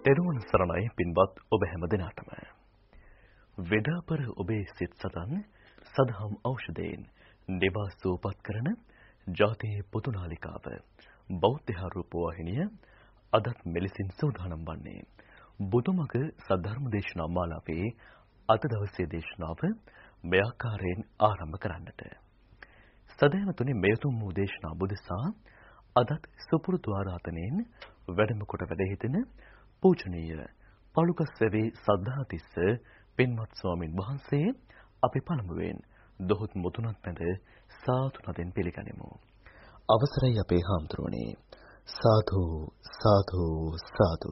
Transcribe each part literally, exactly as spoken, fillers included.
තෙරුවන් සරණයි පින්වත් ඔබ හැම දිනාටම. වේදාපර ඔබේ සිත් සතන් සදහම් ඖෂධයෙන් නිවා සුවපත් කරන ජාතියේ පොදු නාලිකාව බෞද්ධ රූප වාහිනිය අදත් මෙලෙසින් සූදානම් වන්නේ බුදුමග සද්ධර්ම දේශනා මාලාවේ අද දවසේ දේශනාව මේ ආකාරයෙන් ආරම්භ කරන්නට. සදහවතුනි මේ උතුම් වූ දේශනා බුදසා අදත් සුපුරුදු ආරාධනෙන් වැඩම කොට වැඩ සිටින පූජනීය පළුකස්සවේ සද්ධාතිස්ස පින්වත් ස්වාමින් වහන්සේ අපි පළමුවෙන් දොහොත් මුතුනත් මැද සාදු නදෙන් පිළිගනිමු. අවසරයි අපේ හාමුදුරනේ. සාදු සාදු සාදු.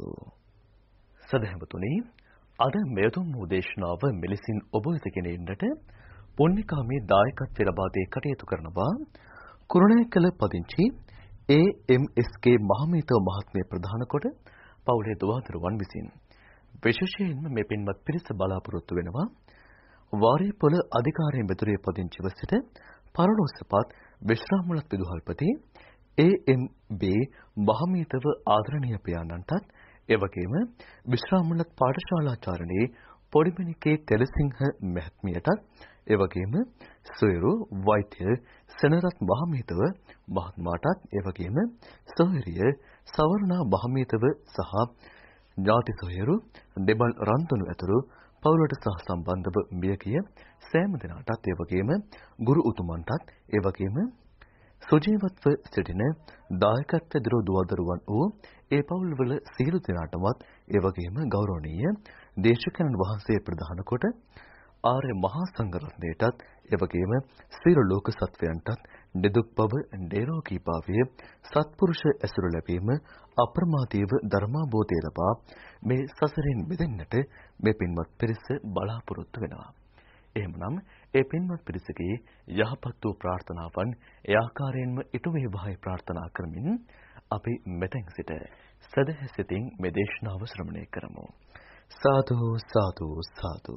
සදහවතුනි අද මේ උතුම් වූ දේශනාව මෙලෙසින් ඔබ වෙත ගෙනෙන්නට පුණ්‍යකාමී දායකත්වය ලබා දී කටයුතු කරනවා කුරුණෑකල පදිංචි ඒ එම් එස් කේ මහමේතව මහත්මිය ප්‍රධාන කොට පවුලේ දුවදරුවන් විසින් විශේෂයෙන්ම මේ පින්වත් පිරිස බලාපොරොත්තු වෙනවා වාරිපොළ අධිකාරිය මෙතුරිය පදිංචිව සිට පරලෝසපත් විශ්‍රාමලත් විදුහල්පති ඒ එම් බී මහමේතව ආදරණීය පියාණන්ටත් එවැගේම විශ්‍රාමලත් පාඨශාලාචාර්යනී පොඩිමණිකේ තෙලසිංහ මහත්මියටත් එවැගේම සොයුරු වෛද්‍ය සෙනරත් මහමේතව මහත්මයාටත් එවැගේම සොයුරිය සවර්ණා මහමේතව සහ ඥාති සොයුරු දෙබල් රන්තුණු ඇතුළු පවුලට සහ සම්බන්ධව මියගිය සෑම දෙනාටත් එවැගේම ගුරු උතුමන්ටත් එවැගේම සුජීවත්ව සිටින දායකත්ව දරු දුවදරුවන් වූ ඒ පවුල්වල සියලු දෙනාටමත් එවැගේම ගෞරවනීය දේශකයන්න් වහන්සේ ප්‍රදාන කොට ආර්ය මහා සංඝරත්නයටත් එවැගේම සියලු ලෝක සත්වයන්ටත් නිදුක් බව නිරෝගී භාවය සත්පුරුෂ ඇසුර ලැබීම අප්‍රමාදීව ධර්මාබෝධය ලබා මේ සසරෙන් මිදෙන්නට මේ පින්වත් පිරිස බලාපොරොත්තු වෙනවා. එහෙමනම් ඒ පින්වත් පිරිසගේ යහපත් වූ ප්‍රාර්ථනාවන් ඒ ආකාරයෙන්ම ඉටු වේවායි ප්‍රාර්ථනා කරමින් අපි මෙතෙන් සිට සදහැසිතින් මේ දේශනාව ශ්‍රවණය කරමු. සාදු සාදු සාදු.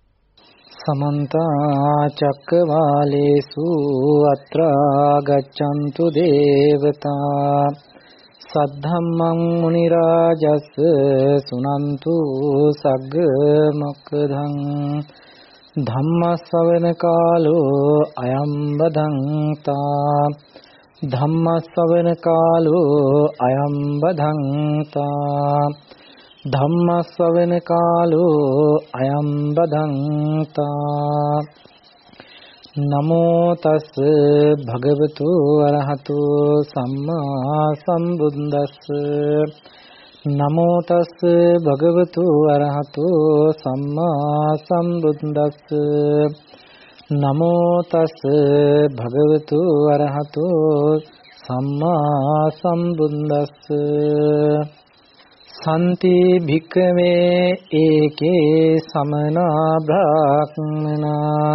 समन्त चक्रवालेषु अत्रा गच्छन्तु देवता सद्धम्मं मुनिराजस् सुनन्तु सग्ग मोक्खदं धम्मश्रवण कालो अयं बधन्ता धम्मश्रवण कालो अयं बधन्ता ධම්මස්සවන කාලෝ අයං බදන්තා නමෝ තස් භගවතු අරහතු සම්මා සම්බුද්දස්ස නමෝ තස් භගවතු අරහතු සම්මා සම්බුද්දස්ස නමෝ තස් භගවතු අරහතු සම්මා සම්බුද්දස්ස සන්ති භික්ඛවේ ඒකේ සමනා බ්‍රාහ්මනා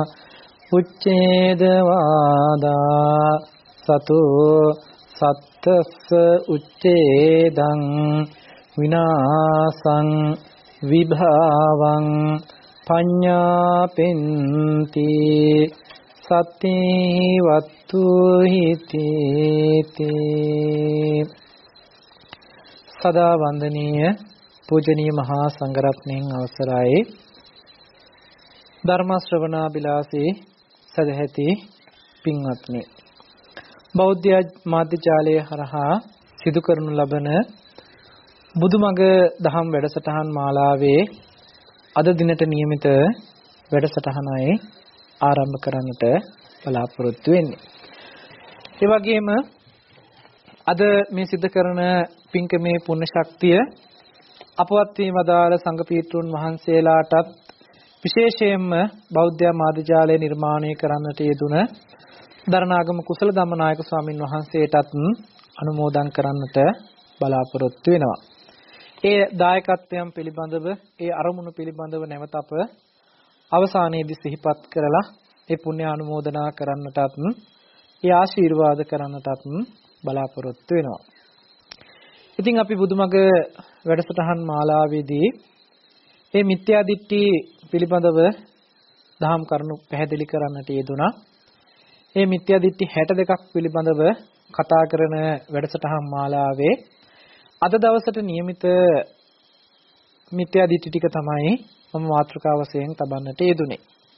උච්ඡේදවාදා සතෝ සත්තස්ස උච්ඡේදං විනාසං විභාවං පඤ්ඤාපෙන්ති සත්‍ති වත්තු හිතේති. සදා වන්දනීය පූජනීය මහා සංඝරත්නයන් අවසරයි ධර්ම ශ්‍රවණාබිලාසී සදැහැති පින්වත්නි, බෞද්ධ මාධ්‍ය ජාලය හරහා සිදු කරනු ලබන බුදුමග දහම් වැඩසටහන් මාලාවේ අද දිනට නියමිත වැඩසටහනයි ආරම්භ කරන්නට බලාපොරොත්තු වෙන්නේ. ඒ වගේම අද මේ සිදු කරන පින්කමේ පුණ්‍ය ශක්තිය අපවත් වී වදාළ සංඝ පීඨුන් වහන්සේලාටත් විශේෂයෙන්ම බෞද්ධ මාධ්‍යාලය නිර්මාණය කරන්නට යෙදුන දරණාගම කුසල ධම්මනායක ස්වාමින් වහන්සේටත් අනුමෝදන් කරන්නට බලාපොරොත්තු වෙනවා. ඒ දායකත්වයන් පිළිබඳව ඒ අරමුණු පිළිබඳව නැවත අප අවසානයේදී සිහිපත් කරලා ඒ පුණ්‍ය අනුමෝදනා කරන්නටත් ඒ ආශිර්වාද කරන්නටත් බලාපොරොත්තු වෙනවා. ඉතින් අපි බුදුමග වැඩසටහන් මාලාවේදී මේ මිත්‍යා දිට්ඨි පිළිබඳව දහම් කරුණු පැහැදිලි කරන්නට යෙදුණා. මේ මිත්‍යා දිට්ඨි හැට දෙකක් පිළිබඳව කතා කරන වැඩසටහන් මාලාවේ අද දවසට નિયમિત මිත්‍යා දිට්ඨි ටික තමයි මම මාතෘකාව වශයෙන් තබන්නට යෙදුනේ.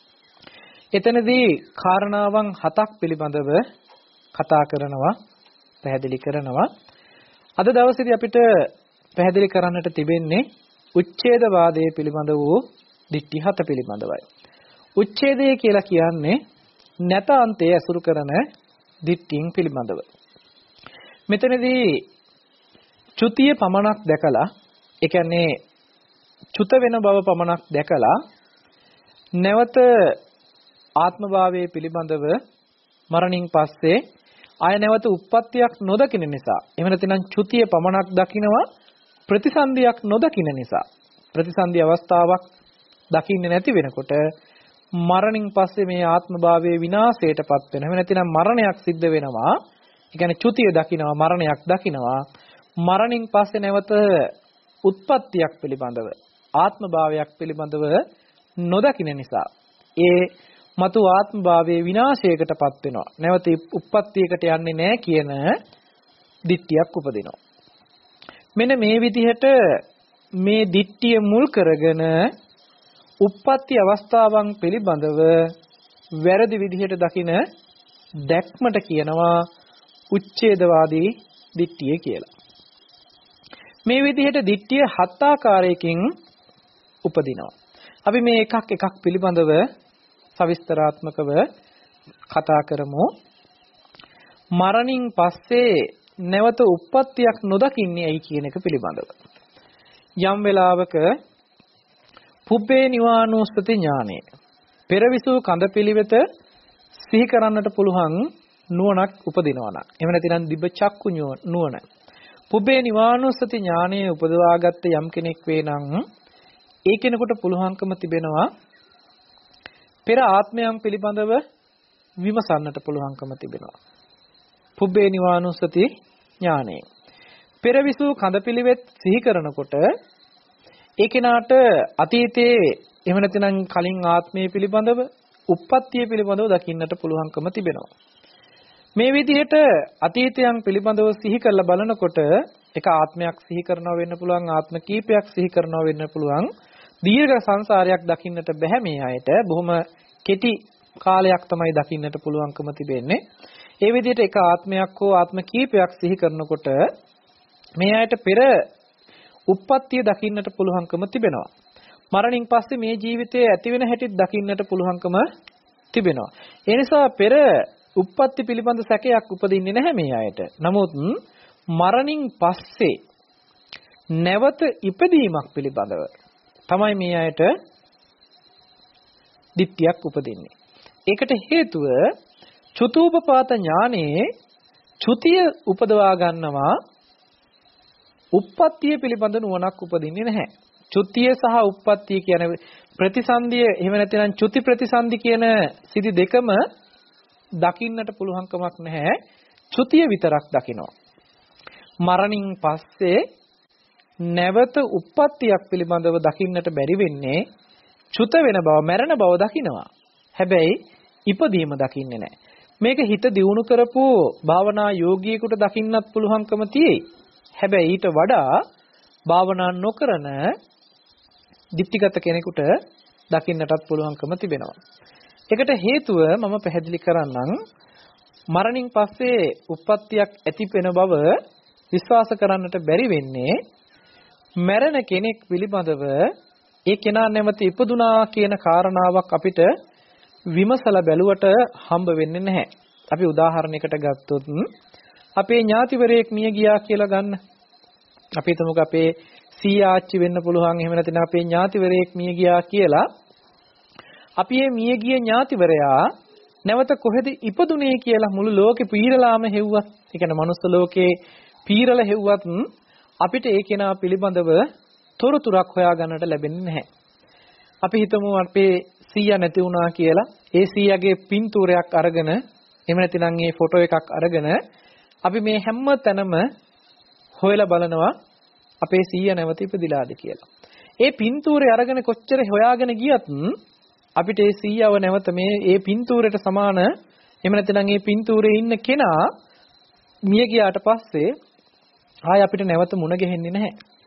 එතනදී කාරණාවන් හතක් පිළිබඳව කතා කරනවා, පැහැදිලි කරනවා. අද දවසේදී අපිට පැහැදිලි කරන්නට තිබෙන්නේ උච්ඡේදවාදයේ පිළිබඳ වූ දිට්ඨි හත පිළිබඳවයි. උච්ඡේදය කියලා කියන්නේ නැත අන්තය අසුරු කරන දිට්ඨින් පිළිබඳව. මෙතනදී චුතිය පමණක් දැකලා, ඒ කියන්නේ චුත වෙන බව පමණක් දැකලා නැවත ආත්මභාවයේ පිළිබඳව මරණින් පස්සේ ආය නැවත උප්පත්තියක් නොදකින නිසා, එහෙම නැත්නම් චුතිය පමණක් දකිනවා ප්‍රතිසන්දියක් නොදකින නිසා, ප්‍රතිසන්දි අවස්ථාවක් දකින්නේ නැති වෙනකොට මරණින් පස්සේ මේ ආත්මභාවයේ විනාශයටපත් වෙනවා. එහෙම නැත්නම් මරණයක් සිද්ධ වෙනවා. ඒ කියන්නේ චුතිය දකිනවා, මරණයක් දකිනවා. මරණින් පස්සේ නැවත උත්පත්තියක් පිළිබඳව, ආත්මභාවයක් පිළිබඳව නොදකින නිසා ඒ මතු ආත්මභාවයේ විනාශයකටපත් වෙනවා. නැවත උත්පත්තියකට යන්නේ නැහැ කියන දිට්ඨියක් උපදිනවා. මෙන්න මේ විදිහට මේ දිට්ඨිය මුල් කරගෙන උප්පත්ති අවස්ථාවන් පිළිබඳව වැරදි විදිහට දකින දැක්මට කියනවා උච්ඡේදවාදී දිට්ඨිය කියලා. මේ විදිහට දිට්ඨිය හත් ආකාරයකින් උපදිනවා. අපි මේ එකක් එකක් පිළිබඳව සවිස්තරාත්මකව කතා කරමු. මරණින් පස්සේ නැවත උප්පත්තියක් නොදකින්නේ ඇයි කියන එක පිළිබඳව. යම් වෙලාවක පුබ්බේ නිවානෝස්පති ඥානෙ, පෙරවිසූ කඳපිලිවෙත සිහි කරන්නට පුළුවන් නුවණක් උපදිනවා නම්, එහෙම නැතිනම් දිබ්බ චක්කු නුවණ, පුබ්බේ නිවානෝස්පති ඥානෙ උපදවාගත්ත යම් කෙනෙක් වේ නම් ඒ කෙනෙකුට පුළුවන්කම තිබෙනවා පෙර ආත්මයන් පිළිබඳව විමසන්නට පුළුවන්කම තිබෙනවා. පුබ්බේ නිවානුස්සති ඥානෙ. පෙරවිසූ කඳපිලිවෙත් සිහි කරනකොට ඒ කෙනාට අතීතයේ එහෙම නැතිනම් කලින් ආත්මය පිළිබඳව, උප්පත්තිය පිළිබඳව දකින්නට පුළුවන්කම තිබෙනවා. මේ විදිහට අතීතයන් පිළිබඳව සිහි කරලා බලනකොට එක ආත්මයක් සිහි කරනවා වෙන්න පුළුවන්, ආත්ම කීපයක් සිහි කරනවා වෙන්න පුළුවන්. දීර්ඝ සංසාරයක් දකින්නට බැහැ මේ අයට. බොහොම කෙටි කාලයක් තමයි දකින්නට පුළුවන්කම තිබෙන්නේ. ඒ විදිහට එක ආත්මයක් හෝ ආත්ම කීපයක් සිහි කරනකොට මේ අයට පෙර උප්පත්තිය දකින්නට පුළුවන්කම තිබෙනවා. මරණින් පස්සේ මේ ජීවිතයේ ඇති වෙන හැටිත් දකින්නට පුළුවන්කම තිබෙනවා. ඒ නිසා පෙර උප්පත්ති පිළිබඳ සැකයක් උපදින්නේ නැහැ මේ අයට. නමුත් මරණින් පස්සේ නැවත ඉපදීමක් පිළිබඳව තමයි මේ අයට දිට්ඨියක් උපදින්නේ. ඒකට හේතුව චුතූපපාත ඥානයේ චුතිය උපදවා ගන්නවා, උප්පත්තිය පිළිබඳ නුවණක් උපදින්නේ නැහැ. චුතිය සහ උප්පත්තිය කියන ප්‍රතිසන්දිය, එහෙම නැත්නම් චුති ප්‍රතිසන්දි කියන සිදි දෙකම දකින්නට පුළුවන්කමක් නැහැ. චුතිය විතරක් දකිනවා. මරණින් පස්සේ නැවත උප්පත්තියක් පිළිබඳව දකින්නට බැරි වෙන්නේ චුත වෙන බව, මැරෙන බව දකිනවා. හැබැයි ඉපදීම දකින්නේ නැහැ. මේක හිත දියුණු කරපු භාවනා යෝගියෙකුට දකින්නත් පුළුවන්කම තියෙයි. හැබැයි ඊට වඩා භාවනා නොකරන දිට්ඨිගත කෙනෙකුට දකින්නටත් පුළුවන්කම තිබෙනවා. ඒකට හේතුව මම පැහැදිලි කරන්නම්. මරණින් පස්සේ උප්පත්තියක් ඇති වෙන බව විශ්වාස කරන්නට බැරි වෙන්නේ මැරෙන කෙනෙක් පිළිබඳව ඒ කෙනා නැවත ඉපදුනා කියන කාරණාවක් අපිට විමසලා බැලුවට හම්බ වෙන්නේ නැහැ. අපි උදාහරණයකට ගත්තොත් අපේ ඥාතිවරයෙක් මිය ගියා කියලා ගන්න. අපි හිතමුකෝ අපේ සීයා ආච්චි වෙන්න පුළුවන්, එහෙම නැත්නම් අපේ ඥාතිවරයෙක් මිය ගියා කියලා. අපි මේ මිය ගිය ඥාතිවරයා නැවත කොහෙද ඉපදුනේ කියලා මුළු ලෝකෙ පීරලාම හෙව්වත්, ඒ කියන්නේ මනුස්ස ලෝකේ පීරලා හෙව්වත් අපිට ඒ කෙනා පිළිබඳව තොරතුරක් හොයාගන්නට ලැබෙන්නේ නැහැ. අපි හිතමු අපේ සීයා නැති වුණා කියලා. ඒ සීයාගේ පින්තූරයක් අරගෙන, එහෙම නැතිනම් ඒ ෆොටෝ එකක් අරගෙන අපි මේ හැම තැනම හොයලා බලනවා අපේ සීයා නැවත ඉපදිලාද කියලා. ඒ පින්තූරේ අරගෙන කොච්චර හොයාගෙන ගියත් අපිට ඒ සීයාව නැවත මේ ඒ පින්තූරයට සමාන, එහෙම නැතිනම් ඒ පින්තූරේ ඉන්න කෙනා මිය ගියාට පස්සේ ආය අපිට නැවත මුණ ගැහෙන්නේ නැහැ.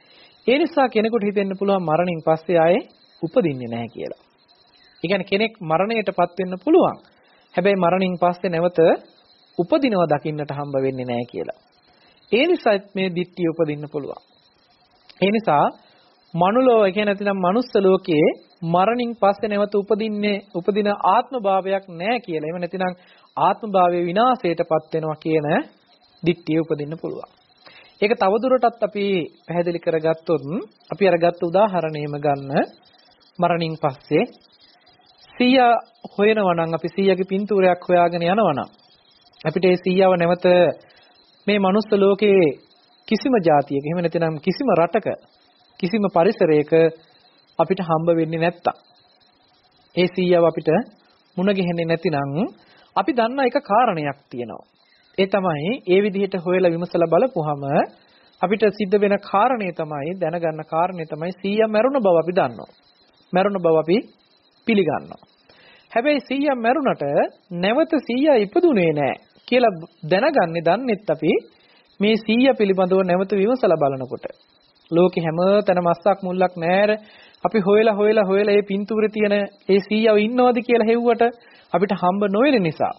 ඒ නිසා කෙනෙකුට හිතෙන්න පුළුවන් මරණින් පස්සේ ආයේ උපදින්නේ නැහැ කියලා. ඒ කියන්නේ කෙනෙක් මරණයටපත් වෙන්න පුළුවන්. හැබැයි මරණින් පස්සේ නැවත උපදිනව දකින්නට හම්බ වෙන්නේ නැහැ කියලා. ඒ නිසා මේ දිට්ඨිය උපදින්න පුළුවන්. ඒ නිසා මනුලෝ ඒ කියන්නේ නැතිනම් මනුස්ස ලෝකයේ මරණින් පස්සේ නැවත උපදින්නේ උපදින ආත්ම භාවයක් නැහැ කියලා. එහෙම නැතිනම් ආත්ම භාවයේ විනාශයටපත් වෙනවා කියන දිට්ඨිය උපදින්න පුළුවන්. ඒක තවදුරටත් අපි පැහැදිලි කරගත්තොත් අපි අරගත්තු උදාහරණයම ගන්න මරණින් පස්සේ සීයා හොයනවා නම් අපි සීයාගේ පින්තූරයක් හොයාගෙන යනවා නම් අපිට ඒ සීයාව නැවත මේ මනුස්ස ලෝකයේ කිසිම જાතියක එහෙම නැතිනම් කිසිම රටක කිසිම පරිසරයක අපිට හම්බ වෙන්නේ නැත්තම් ඒ සීයාව අපිට මුණ ගැහෙන්නේ නැතිනම් අපි දන්න එක කාරණයක් තියෙනවා. ඒ තමයි ඒ විදිහට හොයලා විමසලා බලපුවහම අපිට සිද්ධ වෙන කාරණේ තමයි දැනගන්න කාරණේ තමයි සීයා මැරුණ බව අපි දන්නවා. මැරුණ බව අපි පිළිගන්නවා. හැබැයි සීයා මැරුණට නැවත සීයා ඉපදුනේ නැහැ කියලා දැනගන්නේ දන්නෙත් අපි මේ සීයා පිළිබඳව නැවත විමසලා බලනකොට. ලෝකේ හැම තැනම අස්සක් මුල්ලක් නැර අපි හොයලා හොයලා හොයලා මේ පින්තූරේ තියෙන ඒ සීයාව ඉන්නවද කියලා හෙව්වට අපිට හම්බ නොවන නිසා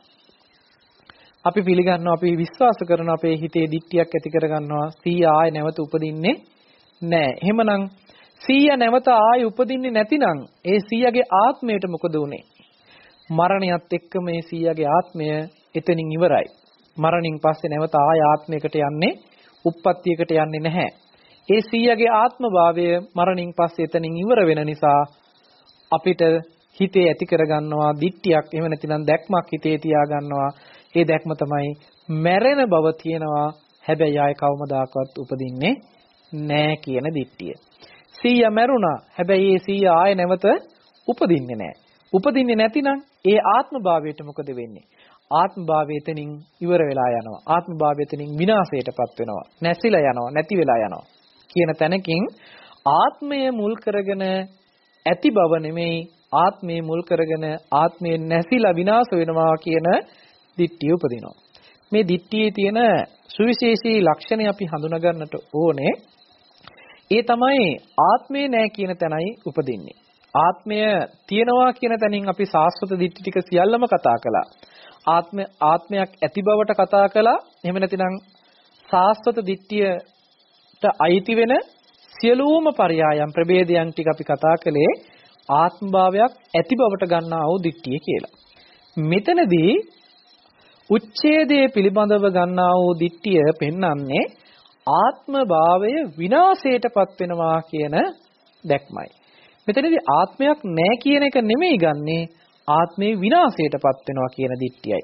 අපි පිළිගන්නවා අපි විශ්වාස කරනවා අපේ හිතේ දික්තියක් ඇති කරගන්නවා සීයා ආය නැවත උපදින්නේ නැහැ. එහෙමනම් සීයා නැවත ආය උපදින්නේ නැතිනම් ඒ සීයාගේ ආත්මයට මොකද උනේ? මරණයත් එක්ක මේ සීයාගේ ආත්මය එතනින් ඉවරයි. මරණින් පස්සේ නැවත ආය ආත්මයකට යන්නේ උප්පත්තියකට යන්නේ නැහැ. ඒ සීයාගේ ආත්ම භාවය මරණින් පස්සේ එතනින් ඉවර වෙන නිසා අපිට හිතේ ඇති කරගන්නවා දික්තියක් එහෙම නැතිනම් දැක්මක් හිතේ තියාගන්නවා. ඒ දැක්ම තමයි මැරෙන බව තියෙනවා හැබැයි ආය කවමදාකවත් උපදින්නේ නැහැ කියන දික්තිය. සීයා මැරුණා හැබැයි ඒ සීයා ආය නැවත උපදින්නේ නැහැ. උපදින්නේ නැතිනම් ඒ ආත්ම භාවයට මොකද වෙන්නේ? ආත්ම භාවය එතනින් ඉවර වෙලා යනවා. ආත්ම භාවය එතනින් විනාශයටපත් වෙනවා. නැසිලා යනවා, නැති වෙලා යනවා කියන තැනකින් ආත්මය මුල් කරගෙන ඇති බව නෙමෙයි ආත්මය මුල් කරගෙන ආත්මය නැසිලා විනාශ වෙනවා කියන දිට්ඨිය උපදිනවා. මේ දිට්ඨියේ තියෙන සුවිශේෂී ලක්ෂණය අපි හඳුනා ගන්නට ඕනේ. ඒ තමයි ආත්මේ නැහැ කියන තැනයි උපදින්නේ. ආත්මය තියෙනවා කියන තැනින් අපි සාස්වත දිට්ඨි ටික සියල්ලම කතා කළා. ආත්ම ආත්මයක් ඇති බවට කතා කළා. එහෙම නැතිනම් සාස්වත දිට්ඨියට අයිති වෙන සියලුම පරයයන් ප්‍රභේදයන් ටික අපි කතා කළේ ආත්ම භාවයක් ඇති බවට ගන්නා වූ දිට්ඨිය කියලා. මෙතනදී උච්ඡේදයේ පිළිබඳව ගන්නා වූ දිට්ඨිය පෙන්වන්නේ ආත්ම භාවය විනාශයටපත් වෙනවා කියන දැක්මයි. මෙතනදී ආත්මයක් නැහැ කියන එක නෙමෙයි ගන්නේ ආත්මේ විනාශයටපත් වෙනවා කියන දිට්ඨියයි.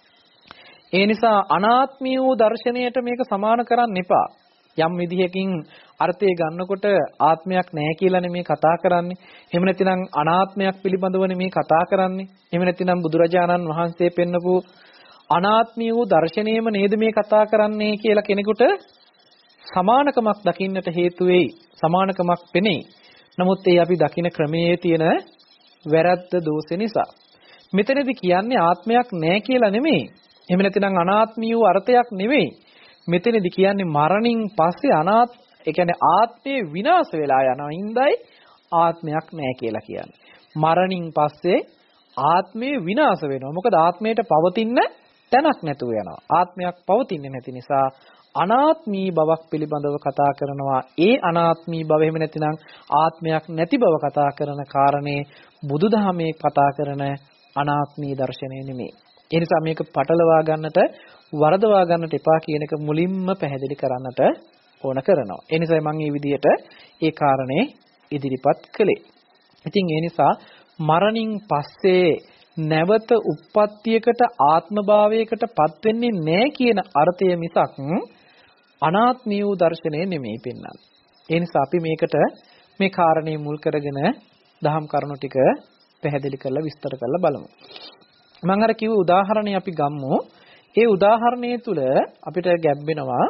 ඒ නිසා අනාත්මී වූ දර්ශනයට මේක සමාන කරන්න එපා. යම් විදිහකින් අර්ථය ගන්නකොට ආත්මයක් නැහැ කියලානේ මේ කතා කරන්නේ. එහෙම නැතිනම් අනාත්මයක් පිළිබඳවනේ මේ කතා කරන්නේ. එහෙම නැතිනම් බුදුරජාණන් වහන්සේ පෙන්නපු අනාත්මී වූ දර්ශනයම නේද මේ කතා කරන්නේ කියලා කෙනෙකුට සමානකමක් දකින්නට හේතු වෙයි. සමානකමක් පෙනෙයි. නමුත් ඒ අපි දකින ක්‍රමයේ තියෙන වැරද්ද දෝෂ නිසා. මෙතනදී කියන්නේ ආත්මයක් නැහැ කියලා නෙමෙයි. එහෙම නැතිනම් අනාත්මී වූ අර්ථයක් නෙමෙයි. මෙතනදී කියන්නේ මරණින් පස්සේ අනාත් ඒ කියන්නේ ආත්මේ විනාශ වෙලා යනවා හින්දායි ආත්මයක් නැහැ කියලා කියන්නේ. මරණින් පස්සේ ආත්මේ විනාශ වෙනවා. මොකද ආත්මයට පවතින්න තැනක් නැතුව යනවා. ආත්මයක් පවතින්නේ නැති නිසා අනාත්මී බවක් පිළිබඳව කතා කරනවා. ඒ අනාත්මී බව එහෙම නැතිනම් ආත්මයක් නැති බව කතා කරන කාරණේ බුදුදහමේ කතා කරන අනාත්මී දර්ශනය නෙමෙයි. ඒ නිසා මේක පටලවා ගන්නට වරදවා ගන්නට එපා කියන එක මුලින්ම පැහැදිලි කරන්නට ඕන කරනවා. ඒ නිසා මම මේ විදිහට ඒ කාරණේ ඉදිරිපත් කළේ. ඉතින් ඒ නිසා මරණින් පස්සේ නැවත උප්පත්තියකට ආත්මභාවයකට පත් වෙන්නේ නැහැ කියන අර්ථය මිසක් අනාත්මී වූ දර්ශනය නෙමෙයි පෙන්වන්නේ. ඒ නිසා අපි මේකට මේ කාරණේ මුල් කරගෙන දහම් කරුණු ටික පැහැදිලි කරලා විස්තර කරලා බලමු. මම අර කිව්ව උදාහරණය අපි ගමු. ඒ උදාහරණය තුල අපිට ගැඹෙනවා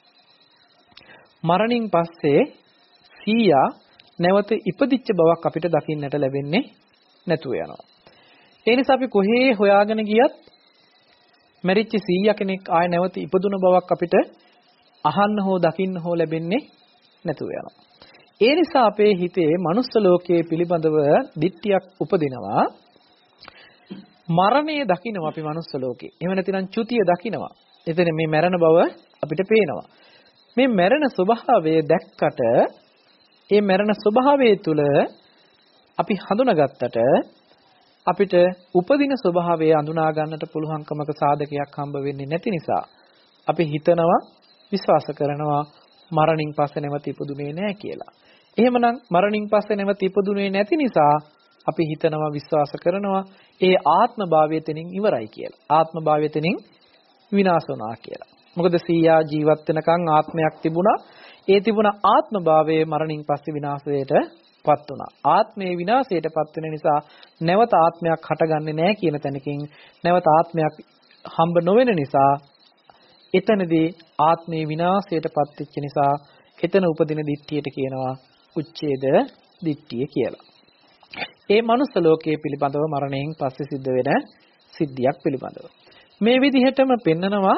මරණින් පස්සේ සීයා නැවත ඉපදිච්ච බවක් අපිට දකින්නට ලැබෙන්නේ නැතුව යනවා. ඒ නිසා අපි කොහේ හොයාගෙන ගියත් මරිච්ච සීයා කෙනෙක් ආය නැවත ඉපදුන බවක් අපිට අහන්න හෝ දකින්න හෝ ලැබෙන්නේ නැතුව යනවා. ඒ නිසා අපේ හිතේ මනුස්ස ලෝකයේ පිළිබඳව දිට්ඨියක් උපදිනවා. මරණය දකිනවා අපි මනුස්ස ලෝකේ. එහෙම නැතිනම් චුතිය දකිනවා. එතන මේ මරණ බව අපිට පේනවා. මේ මරණ ස්වභාවය දැක්කට ඒ මරණ ස්වභාවය තුළ අපි හඳුනාගත්තට අපිට උපදින ස්වභාවය අඳුනා ගන්නට පුළුවන්කමක සාධකයක් හම්බ වෙන්නේ නැති නිසා අපි හිතනවා විශ්වාස කරනවා මරණින් පස්සේ නැවත ඉපදුනේ නැහැ කියලා. එහෙමනම් මරණින් පස්සේ නැවත ඉපදුනේ නැති නිසා අපි හිතනවා විශ්වාස කරනවා ඒ ආත්ම භාවය තනින් ඉවරයි කියලා. ආත්ම භාවය තනින් විනාශ වුණා කියලා. මොකද සීයා ජීවත් වෙනකන් ආත්මයක් තිබුණා. ඒ තිබුණ ආත්ම භාවයේ මරණින් පස්සේ විනාශයට පත් වුණා. ආත්මයේ විනාශයට පත් වෙන නිසා නැවත ආත්මයක් හටගන්නේ නැහැ කියන තැනකින් නැවත ආත්මයක් හම්බ නොවන නිසා එතනදී ආත්මයේ විනාශයට පත් වෙච්ච නිසා එතන උපදින දිට්ඨියට කියනවා උච්ඡේද දිට්ඨිය කියලා. ඒ මනුස්ස ලෝකයේ පිළිබඳව මරණයෙන් පස්සේ සිද්ධ වෙන සිද්ධියක් පිළිබඳව. මේ විදිහටම පෙන්නනවා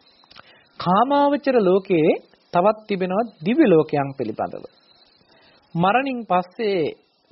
කාමාවචර ලෝකයේ තවත් තිබෙනවා දිව්‍ය ලෝකයන් පිළිබඳව. මරණින් පස්සේ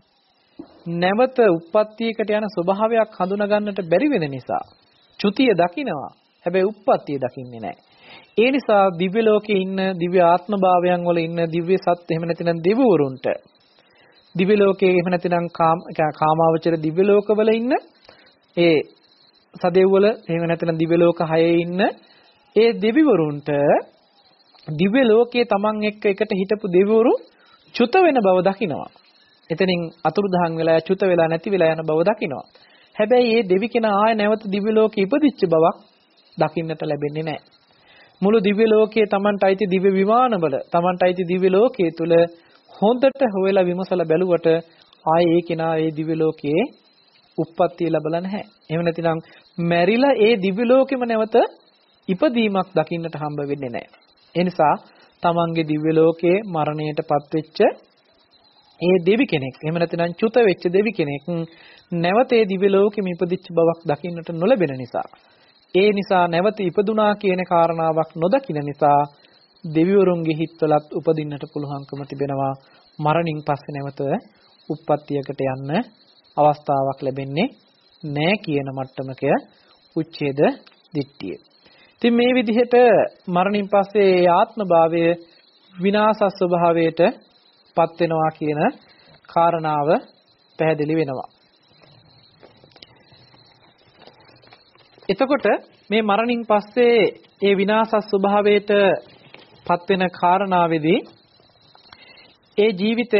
නැවත උප්පත්තියකට යන ස්වභාවයක් හඳුනා ගන්නට බැරි වෙන නිසා චුතිය දකිනවා. හැබැයි උප්පත්තිය දකින්නේ නැහැ. ඒ නිසා දිව්‍ය ලෝකයේ ඉන්න දිව්‍ය ආත්ම භාවයන් වල ඉන්න දිව්‍ය සත් එහෙම නැතිනම් දෙවිවරුන්ට දිව්‍ය ලෝකයේ එහෙම නැතිනම් කාමාවචර දිව්‍ය ලෝකවල ඉන්න ඒ සදෙව්වල එහෙම නැතිනම් දිව්‍ය ලෝක හයේ ඉන්න ඒ දෙවිවරුන්ට දිව්‍ය ලෝකයේ Taman එක්ක එකට හිටපු දෙවිවරු චුත වෙන බව දකිනවා. එතනින් අතුරුදහන් වෙලා චුත වෙලා නැති වෙලා යන බව දකිනවා. හැබැයි මේ දෙවි කෙනා ආය නැවත දිව්‍ය ලෝකෙ ඉපදිච්ච බවක් දකින්නට ලැබෙන්නේ නැහැ. මුළු දිව්‍ය ලෝකයේ Tamanට අයිති දිව්‍ය විමානවල Tamanට අයිති දිව්‍ය ලෝකයේ තුල හොඳට හොයලා විමසලා බැලුවට ආයේ ඒ කෙනා ඒ දිව්‍ය ලෝකයේ උප්පත්තිය ලැබලා නැහැ. එහෙම නැතිනම් මැරිලා ඒ දිව්‍ය ලෝකෙම නැවත ඉපදීමක් දකින්නට හම්බ වෙන්නේ නැහැ. ඒ නිසා තමන්ගේ දිව්‍ය ලෝකයේ මරණයටපත් වෙච්ච ඒ දෙවි කෙනෙක් එහෙම නැතිනම් චුත වෙච්ච දෙවි කෙනෙක් නැවත ඒ දිව්‍ය ලෝකෙම ඉපදිච්ච බවක් දකින්නට නොලැබෙන නිසා ඒ නිසා නැවත ඉපදුනා කියන කාරණාවක් නොදකින නිසා දෙවිවරුන්ගේ හිත්වලත් උපදින්නට පුළුවන්කම තිබෙනවා මරණින් පස්සේ නැවත උප්පත්තියකට යන්න අවස්ථාවක් ලැබෙන්නේ නැහැ කියන මට්ටමක උච්ඡේද දිට්ඨිය. ඉතින් මේ විදිහට මරණින් පස්සේ ආත්ම භාවය විනාශ ස්වභාවයට පත් වෙනවා කියන කාරණාව පැහැදිලි වෙනවා. එතකොට මේ මරණින් පස්සේ ඒ විනාශ ස්වභාවයට පත් වෙන කාරණාවේදී ඒ ජීවිතය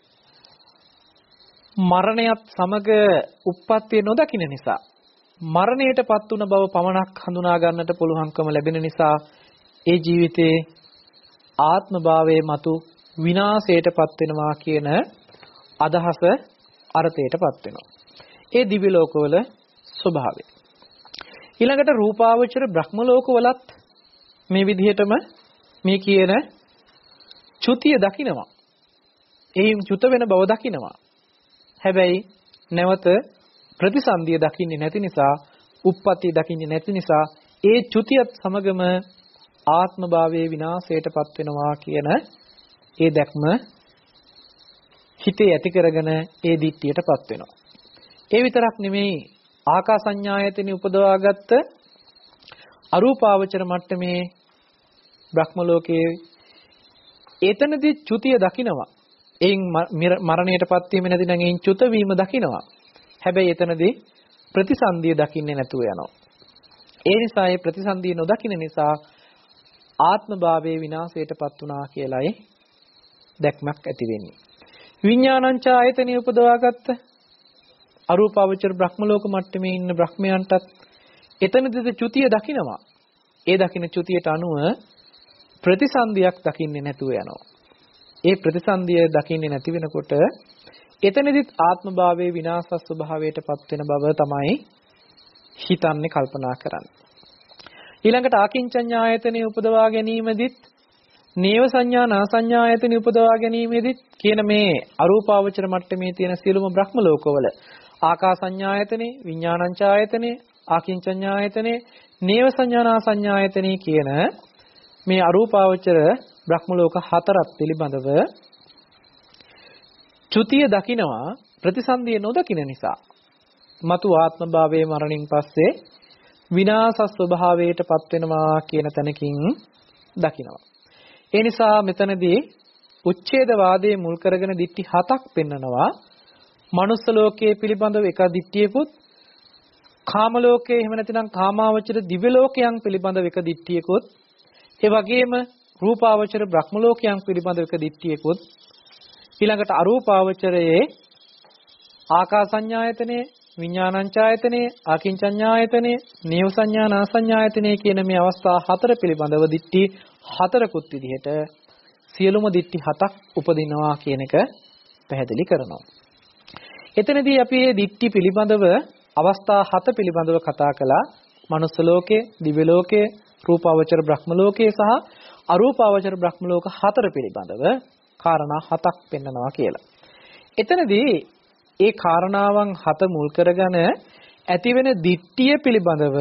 මරණයත් සමග උප්පත්තිය නොදකින්න නිසා මරණයටපත් වුණ බව පමණක් හඳුනා ගන්නට පුළුවන්කම ලැබෙන නිසා ඒ ජීවිතේ ආත්ම භාවයේ මතු විනාශයටපත් වෙනවා කියන අදහස අර්ථයටපත් වෙනවා. ඒ දිව්‍ය ලෝකවල ස්වභාවය. ඊළඟට රූපාවචර බ්‍රහ්ම ලෝකවලත් මේ විදිහටම මේ කියන චුතිය දකින්නවා. එයින් චුත වෙන බව දකින්නවා. හැබැයි නැවත ප්‍රතිසන්දිය දකින්නේ නැති නිසා උප්පත්තිය දකින්නේ නැති නිසා ඒ චුතියත් සමගම ආත්ම භාවයේ විනාශයටපත් වෙනවා කියන ඒ දැක්ම හිතේ ඇති කරගෙන ඒ දිට්ඨියටපත් වෙනවා. ඒ විතරක් නෙමෙයි ආකාසඤ්ඤායතනෙ උපදවාගත්ත අරූපාවචර මට්ටමේ බ්‍රහ්ම ලෝකයේ එතනදී චුතිය දකිනවා. එයින් මරණයටපත් වීම නැති නම් එයින් චුත වීම දකිනවා. හැබැයි එතනදී ප්‍රතිසන්දිය දකින්නේ නැතුව යනවා. ඒ නිසා ඒ ප්‍රතිසන්දිය නොදකින්න නිසා ආත්ම භාවයේ විනාශයටපත් වුණා කියලායි දැක්මක් ඇති වෙන්නේ. විඥානංච ආයතනෙ උපදවාගත්ත අරූපාවචර බ්‍රහ්ම ලෝක මට්ටමේ ඉන්න බ්‍රහ්මයන්ටත් එතනදී චුතිය දකිනවා. ඒ දකින්න චුතියට අනුව ප්‍රතිසන්දියක් දකින්නේ නැතුව යනවා. ඒ ප්‍රතිසන්දිය දකින්නේ නැති වෙනකොට එතනදිත් ආත්ම භාවයේ විනාශ ස්වභාවයටපත් වෙන බව තමයි හිතන්නේ කල්පනා කරන්නේ. ඊළඟට ආකින්චඤ්ඤායතනෙ උපදවා ගැනීමෙදිත් නේව සංඥා නා සංඥායතනෙ උපදවා ගැනීමෙදිත් කියන මේ අරූපාවචර මට්ටමේ තියෙන සියලුම බ්‍රහ්ම ලෝකවල ආකාසඤ්ඤායතනෙ විඥානංචායතනෙ ආකින්චඤ්ඤායතනෙ නේව සංඥා නා සංඥායතනෙ කියන මේ අරූපාවචර බ්‍රහ්ම ලෝක හතරක් පිළිබඳව චුතිය දකිනවා ප්‍රතිසන්දිය නොදකින නිසා. මතු ආත්ම භාවයේ මරණින් පස්සේ විනාශ ස්වභාවයටපත් වෙනවා කියන තැනකින් දකිනවා. ඒ නිසා මෙතනදී උච්ඡේදවාදයේ මුල් කරගෙන දිට්ඨි හතක් පෙන්නනවා. මනුස්ස ලෝකයේ පිළිබඳව එක දිට්ඨියකුත්, කාම ලෝකයේ එහෙම නැතිනම් කාමාවචර දිව්‍ය ලෝකයන් පිළිබඳව එක දිට්ඨියකුත්, ඒ වගේම රූපාවචර බ්‍රහ්ම ලෝකයන් පිළිබඳව එක දිට්ඨියකුත්, ඊළඟට අරූපාවචරයේ ආකාසඤ්ඤායතනේ, විඥානංචායතනේ, ආකින්චඤ්ඤායතනේ, නේව සංඥා නාසඤ්ඤායතනේ කියන මේ අවස්ථා හතර පිළිබඳව දිට්ඨි හතරකුත් විදිහට සියලුම දිට්ඨි හතක් උපදිනවා කියන එක පැහැදිලි කරනවා. එතනදී අපි මේ දිට්ඨි පිළිබඳව අවස්ථා හත පිළිබඳව කතා කළා. මනුස්ස ලෝකයේ, දිව්‍ය ලෝකයේ, රූපාවචර බ්‍රහ්ම ලෝකයේ සහ අරූපාවචර බ්‍රහ්ම ලෝක හතර පිළිබඳව කාරණා හතක් පෙන්නනවා කියලා. එතනදී ඒ කාරණාවන් හත මුල් කරගෙන ඇතිවෙන දිට්ඨිය පිළිබඳව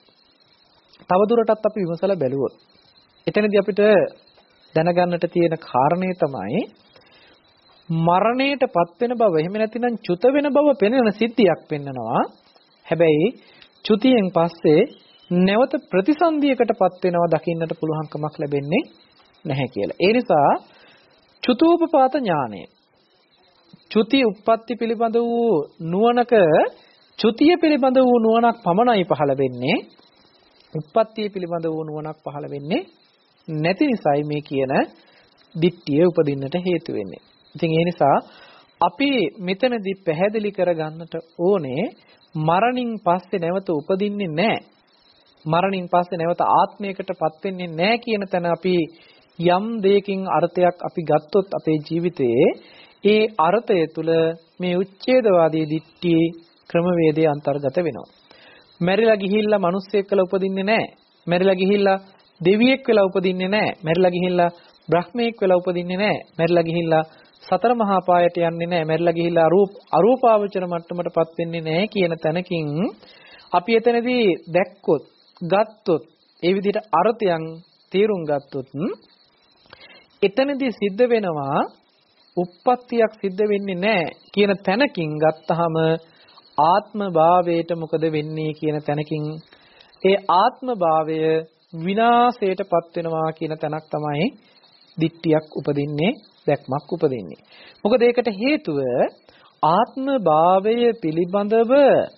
තවදුරටත් අපි විමසලා බැලුවොත් එතනදී අපිට දැනගන්නට තියෙන කාරණේ තමයි මරණයටපත් වෙන බව, එහෙම නැතිනම් චුත වෙන බව පෙනෙන සිද්ධියක් පෙන්නනවා. හැබැයි චුතියෙන් පස්සේ නැවත ප්‍රතිසන්දියකටපත් වෙනවා දකින්නට පුළුවන්කමක් ලැබෙන්නේ නැහැ කියලා. ඒ නිසා චුතෝපපාත ඥානය, චුති උප්පත්ති පිළිබඳ වූ නුවණක චුතිය පිළිබඳ වූ නුවණක් පමණයි පහළ වෙන්නේ. උප්පත්තිය පිළිබඳ වූ නුවණක් පහළ වෙන්නේ නැති නිසායි මේ කියන දිට්ඨිය උපදින්නට හේතු වෙන්නේ. ඉතින් ඒ නිසා අපි මෙතනදී පැහැදිලි කරගන්නට ඕනේ මරණින් පස්සේ නැවත උපදින්නේ නැහැ. මරණින් පස්සේ නැවත ආත්මයකටපත් වෙන්නේ නැහැ කියන තැන අපි යම් දෙයකින් අර්ථයක් අපි ගත්තොත් අපේ ජීවිතයේ ඒ අර්ථය තුල මේ උච්ඡේදවාදී දිට්ඨි ක්‍රමවේදයේ අන්තර්ගත වෙනවා. මැරිලා ගිහිල්ලා මිනිස්සෙක් කියලා උපදින්නේ නැහැ. මැරිලා ගිහිල්ලා දෙවියෙක් වෙලා උපදින්නේ නැහැ. මැරිලා ගිහිල්ලා බ්‍රහ්මයෙක් වෙලා උපදින්නේ නැහැ. මැරිලා ගිහිල්ලා සතර මහා පායට යන්නේ නැහැ. මැරිලා ගිහිල්ලා අරූප අරූපාවචර මට්ටමටපත් වෙන්නේ නැහැ කියන තැනකින් අපි එතනදී දැක්කොත්, ගත්තොත්, ඒ විදිහට අර්ථයන් තේරුම් ගත්තොත් එතනදී සිද්ධ වෙනවා උප්පත්තියක් සිද්ධ වෙන්නේ නැහැ කියන තැනකින් ගත්තාම ආත්ම භාවයට මොකද වෙන්නේ කියන තැනකින් ඒ ආත්ම භාවය විනාශයටපත් වෙනවා කියන තැනක් තමයි දිට්ඨියක් උපදින්නේ, දැක්මක් උපදින්නේ. මොකද ඒකට හේතුව ආත්ම භාවය පිළිබඳව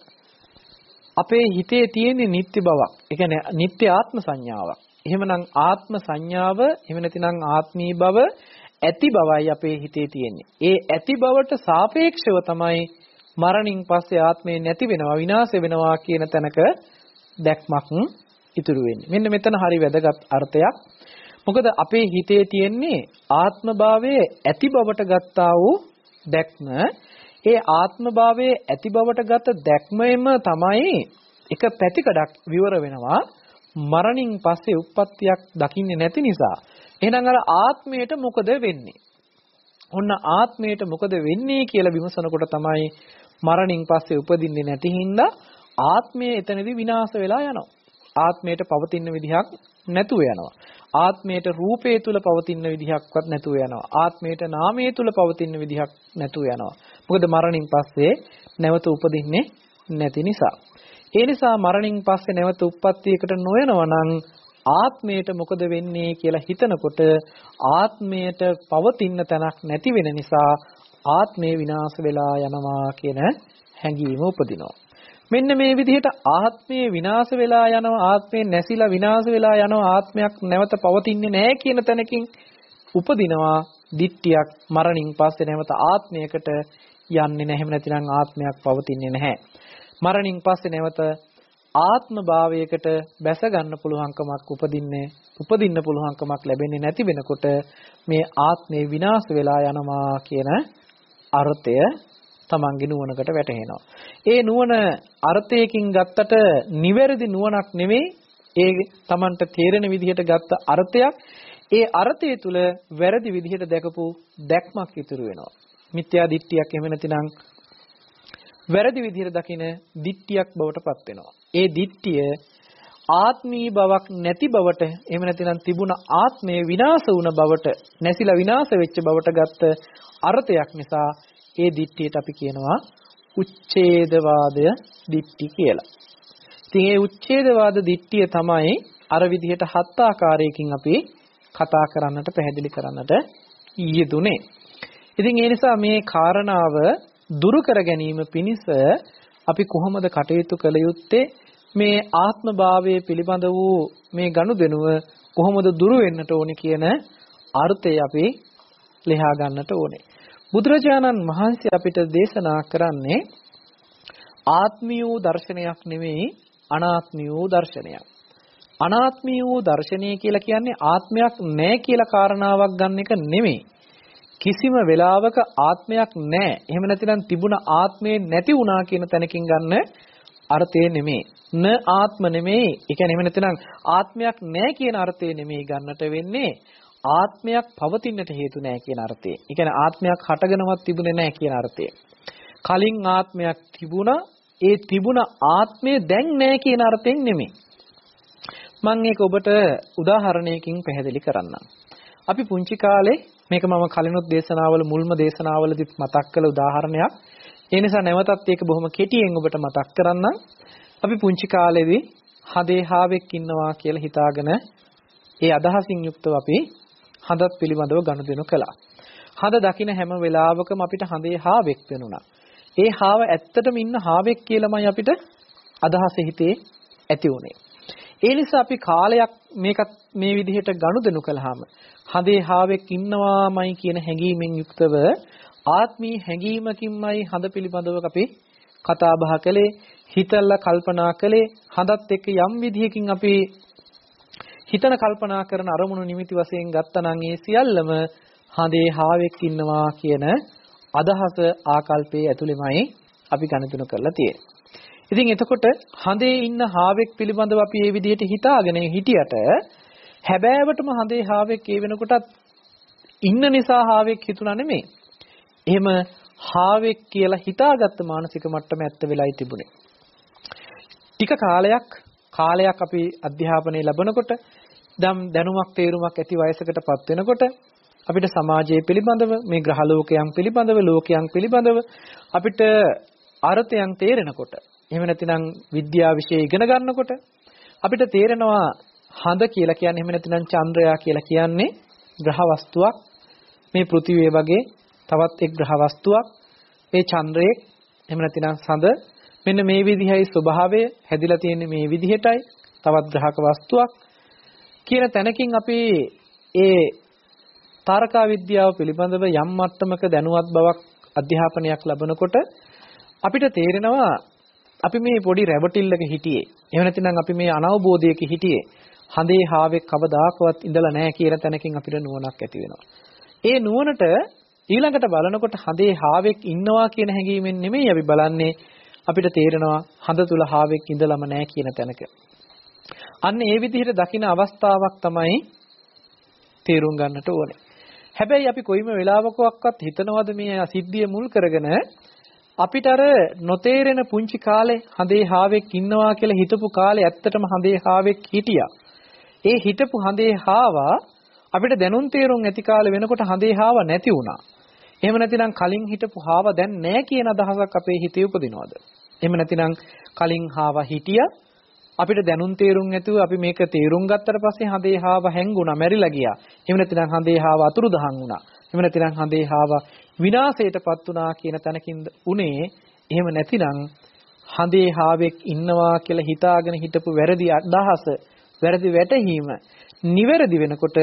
අපේ හිතේ තියෙන නිත්‍ය බවක්. ඒ කියන්නේ නිත්‍ය ආත්ම සංඥාවක්. එහෙමනම් ආත්ම සංඥාව, එහෙම නැතිනම් ආත්මී බව ඇති බවයි අපේ හිතේ තියෙන්නේ. ඒ ඇති බවට සාපේක්ෂව තමයි මරණින් පස්සේ ආත්මය නැති වෙනවා, විනාශ වෙනවා කියන තැනක දැක්මක් ඉතුරු වෙන්නේ. මෙන්න මෙතන හරි වැදගත් අර්ථයක්. මොකද අපේ හිතේ තියෙන්නේ ආත්ම භාවයේ ඇති බවට ගත්තා වූ දැක්ම. ඒ ආත්ම භාවයේ ඇති බවට ගත දැක්මෙම තමයි එක පැතිකඩක් විවර වෙනවා මරණින් පස්සේ උප්පත්තියක් දකින්නේ නැති නිසා. එහෙනම් අර ආත්මයට මොකද වෙන්නේ? ඔන්න ආත්මයට මොකද වෙන්නේ කියලා විමසනකොට තමයි මරණින් පස්සේ උපදින්නේ නැති හින්දා ආත්මය එතනදී විනාශ වෙලා යනවා. ආත්මයට පවතින විදිහක් නැතුව යනවා. ආත්මයට රූපේ තුල පවතින විදිහක්වත් නැතුව යනවා. ආත්මයට නාමයේ තුල පවතින විදිහක් නැතුව යනවා. මොකද මරණින් පස්සේ නැවත උපදින්නේ නැති නිසා. ඒ නිසා මරණින් පස්සේ නැවත උප්පත්තියකට නොයනවා නම් ආත්මයට මොකද වෙන්නේ කියලා හිතනකොට ආත්මයට පවතින තැනක් නැති වෙන නිසා ආත්මය විනාශ වෙලා යනවා කියන හැඟීම උපදිනවා. මෙන්න මේ විදිහට ආත්මය විනාශ වෙලා යනවා, ආත්මය නැසිලා විනාශ වෙලා යනවා, ආත්මයක් නැවත පවතින්නේ නැහැ කියන තැනකින් උපදිනවා දිට්ඨියක්. මරණින් පස්සේ නැවත ආත්මයකට යන්නේ නැහැ, නැතිනම් ආත්මයක් පවතින්නේ නැහැ. මරණින් පස්සේ නැවත ආත්ම භාවයකට බැස ගන්න පුළුවන්කමක් උපදින්නේ උපදින්න පුළුවන්කමක් ලැබෙන්නේ නැති වෙනකොට මේ ආත්මේ විනාශ වෙලා යනවා කියන අර්ථය තමන්ගේ නුවණකට වැටහෙනවා. ඒ නුවණ අර්ථයකින් ගත්තට නිවැරදි නුවණක් නෙවෙයි, ඒ තමන්ට තේරෙන විදිහට ගත්ත අර්ථයක්. ඒ අර්ථය තුල වැරදි විදිහට දැකපු දැක්මක් ඉතුරු වෙනවා. මිත්‍යා දිට්ඨියක් එහෙම නැතිනම් වැරදි විදිහට දකින දිට්ඨියක් බවට පත් වෙනවා. ඒ දිට්ඨිය ආත්මී බවක් නැති බවට, එහෙම නැතිනම් තිබුණ ආත්මය විනාශ වුණ බවට, නැසිලා විනාශ වෙච්ච බවට ගත්ත අර්ථයක් නිසා ඒ දිට්ඨියට අපි කියනවා උච්ඡේදවාදය දිට්ඨි කියලා. ඉතින් මේ උච්ඡේදවාද දිට්ඨිය තමයි අර විදිහට හත් ආකාරයකින් අපි කතා කරන්නට පැහැදිලි කරන්නට යෙදුනේ. ඉතින් ඒ නිසා මේ කාරණාව දුරු කර ගැනීම පිණිස අපි කොහොමද කටයුතු කළ යුත්තේ? මේ ආත්ම භාවයේ පිළිබඳ වූ මේ ගනුදෙනුව කොහොමද දුරු වෙන්නට ඕනේ කියන අර්ථය අපි ලියා ගන්නට ඕනේ. බුදුරජාණන් වහන්සේ අපිට දේශනා කරන්නේ ආත්මීය වූ දර්ශනයක් නෙවෙයි අනාත්මීය වූ දර්ශනයක්. අනාත්මීය වූ දර්ශනය කියලා කියන්නේ ආත්මයක් නැහැ කියලා කාරණාවක් ගන්න එක නෙමෙයි. කිසිම වෙලාවක ආත්මයක් නැහැ. එහෙම නැතිනම් තිබුණ ආත්මේ නැති වුණා කියන තැනකින් ගන්න අර්ථය නෙමෙයි. න ආත්ම නෙමෙයි. ඒ කියන්නේ එහෙම නැතිනම් ආත්මයක් නැහැ කියන අර්ථය නෙමෙයි ගන්නට වෙන්නේ. ආත්මයක් පවතින්නට හේතු නැහැ කියන අර්ථය. ඒ කියන්නේ ආත්මයක් හටගෙනවත් තිබුණේ නැහැ කියන අර්ථය. කලින් ආත්මයක් තිබුණා. ඒ තිබුණ ආත්මය දැන් නැහැ කියන අර්ථයෙන් නෙමෙයි. මම ඒක ඔබට උදාහරණයකින් පැහැදිලි කරන්නම්. අපි පුංචි කාලේ මේක මම කලිනුත් දේශනාවල මුල්ම දේශනාවලදී මතක් කළ උදාහරණයක්. ඒ නිසා නැවතත් ඒක බොහොම කෙටියෙන් ඔබට මතක් කරන්නම්. අපි පුංචි කාලේදී හදේ හාවෙක් ඉන්නවා කියලා හිතාගෙන ඒ අදහසින් යුක්තව අපි හදත් පිළිබඳව ගනුදෙනු කළා. හද දකින හැම වෙලාවකම අපිට හදේ හාවෙක් වෙනුණා. ඒ හාව ඇත්තටම ඉන්න හාවෙක් කියලාමයි අපිට අදහස හිතේ ඇති වුණේ. ඒ නිසා අපි කාලයක් මේකත් මේ විදිහට ගනුදෙනු කළාම හදේ හාවෙක් ඉන්නවාමයි කියන හැඟීමෙන් යුක්තව ආත්මී හැඟීමකින්මයි හද පිළිබඳව අපි කතා බහ කළේ, හිතලා කල්පනා කළේ. හදත් එක්ක යම් විදිහකින් අපි හිතන කල්පනා කරන අරමුණු නිමිති වශයෙන් ගත්තනම් ඒ සියල්ලම හදේ හාවෙක් ඉන්නවා කියන අදහස ආකල්පයේ ඇතුළෙමයි අපි ගණිතන කරලා තියෙන්නේ. ඉතින් එතකොට හදේ ඉන්න හාවෙක් පිළිබඳව අපි මේ විදිහට හිතාගෙන හිටියට හැබෑවටම හදේ හාවෙක් ඒ වෙනකොටත් ඉන්න නිසා හාවෙක් හිතුණා නෙමෙයි. එහෙම හාවෙක් කියලා හිතාගත්ත මානසික මට්ටම ඇත්ත වෙලයි තිබුණේ. ටික කාලයක් කාලයක් අපි අධ්‍යාපනය ලැබනකොට දම් දැනුමක් තේරුමක් ඇති වයසකටපත් වෙනකොට අපිට සමාජයේ පිළිබඳව මේ ග්‍රහ ලෝකයන් පිළිබඳව ලෝකයන් පිළිබඳව අපිට අර්ථයන් තේරෙනකොට එහෙම නැතිනම් විද්‍යාව විෂය ඉගෙන ගන්නකොට අපිට තේරෙනවා හඳ කියලා කියන්නේ එහෙම නැතිනම් චන්ද්‍රයා කියලා කියන්නේ ග්‍රහ වස්තුවක්. මේ පෘථිවිය වගේ තවත් එක් ග්‍රහ වස්තුවක්. ඒ චන්ද්‍රයේ එහෙම නැතිනම් සඳ මෙන්න මේ විදිහයි ස්වභාවය හැදිලා තියෙන්නේ මේ විදිහටයි තවත් ග්‍රහක වස්තුවක් කියන තැනකින් අපි ඒ තාරකා විද්‍යාව පිළිබඳව යම් මට්ටමක දැනුවත් බවක් අධ්‍යාපනයක් ලැබනකොට අපිට තේරෙනවා අපි මේ පොඩි රැවටිල්ලක හිටියේ. එහෙම නැතිනම් අපි මේ අනවබෝධයක හිටියේ. හඳේ හාවෙක් කවදාකවත් ඉඳලා නැහැ කියන තැනකින් අපිට නුවණක් ඇති වෙනවා. ඒ නුවණට ඊළඟට බලනකොට හඳේ හාවෙක් ඉන්නවා කියන හැඟීමෙන් නෙමෙයි අපි බලන්නේ. අපිට තේරෙනවා හඳ තුල හාවෙක් ඉඳලම නැහැ කියන තැනක. අන්න ඒ විදිහට දකින අවස්ථාවක් තමයි තේරුම් ගන්නට ඕනේ. හැබැයි අපි කොයිම වෙලාවකවත් හිතනවද මේ සිද්ධිය මුල් කරගෙන අපිට අර නොතේරෙන පුංචි කාලේ හඳේ හාවෙක් ඉන්නවා කියලා හිතපු කාලේ ඇත්තටම හඳේ හාවෙක් හිටියා. ඒ හිටපු හඳේ හාවා අපිට දැනුම් තේරුම් ඇති කාලේ වෙනකොට හඳේ හාව නැති වුණා. එහෙම නැතිනම් කලින් හිටපු හාව දැන් නැහැ කියන අදහසක් අපේ හිතේ උපදිනවද? එහෙම නැතිනම් කලින් හාව හිටියා අපිට දැනුම් තේරුම් නැතුව අපි මේක තේරුම් ගත්තට පස්සේ හඳේ හාව හැංගුණා, මැරිලා ගියා. එහෙම නැතිනම් හඳේ හාව අතුරුදහන් වුණා. එහෙම නැතිනම් හඳේ හාව විනාශයටපත් වුණා කියන තැනකින්ද උනේ. එහෙම නැතිනම් හඳේ හාවෙක් ඉන්නවා කියලා හිතාගෙන හිටපු වැරදි අදහස, වැරදි වැටහීම නිවැරදි වෙනකොට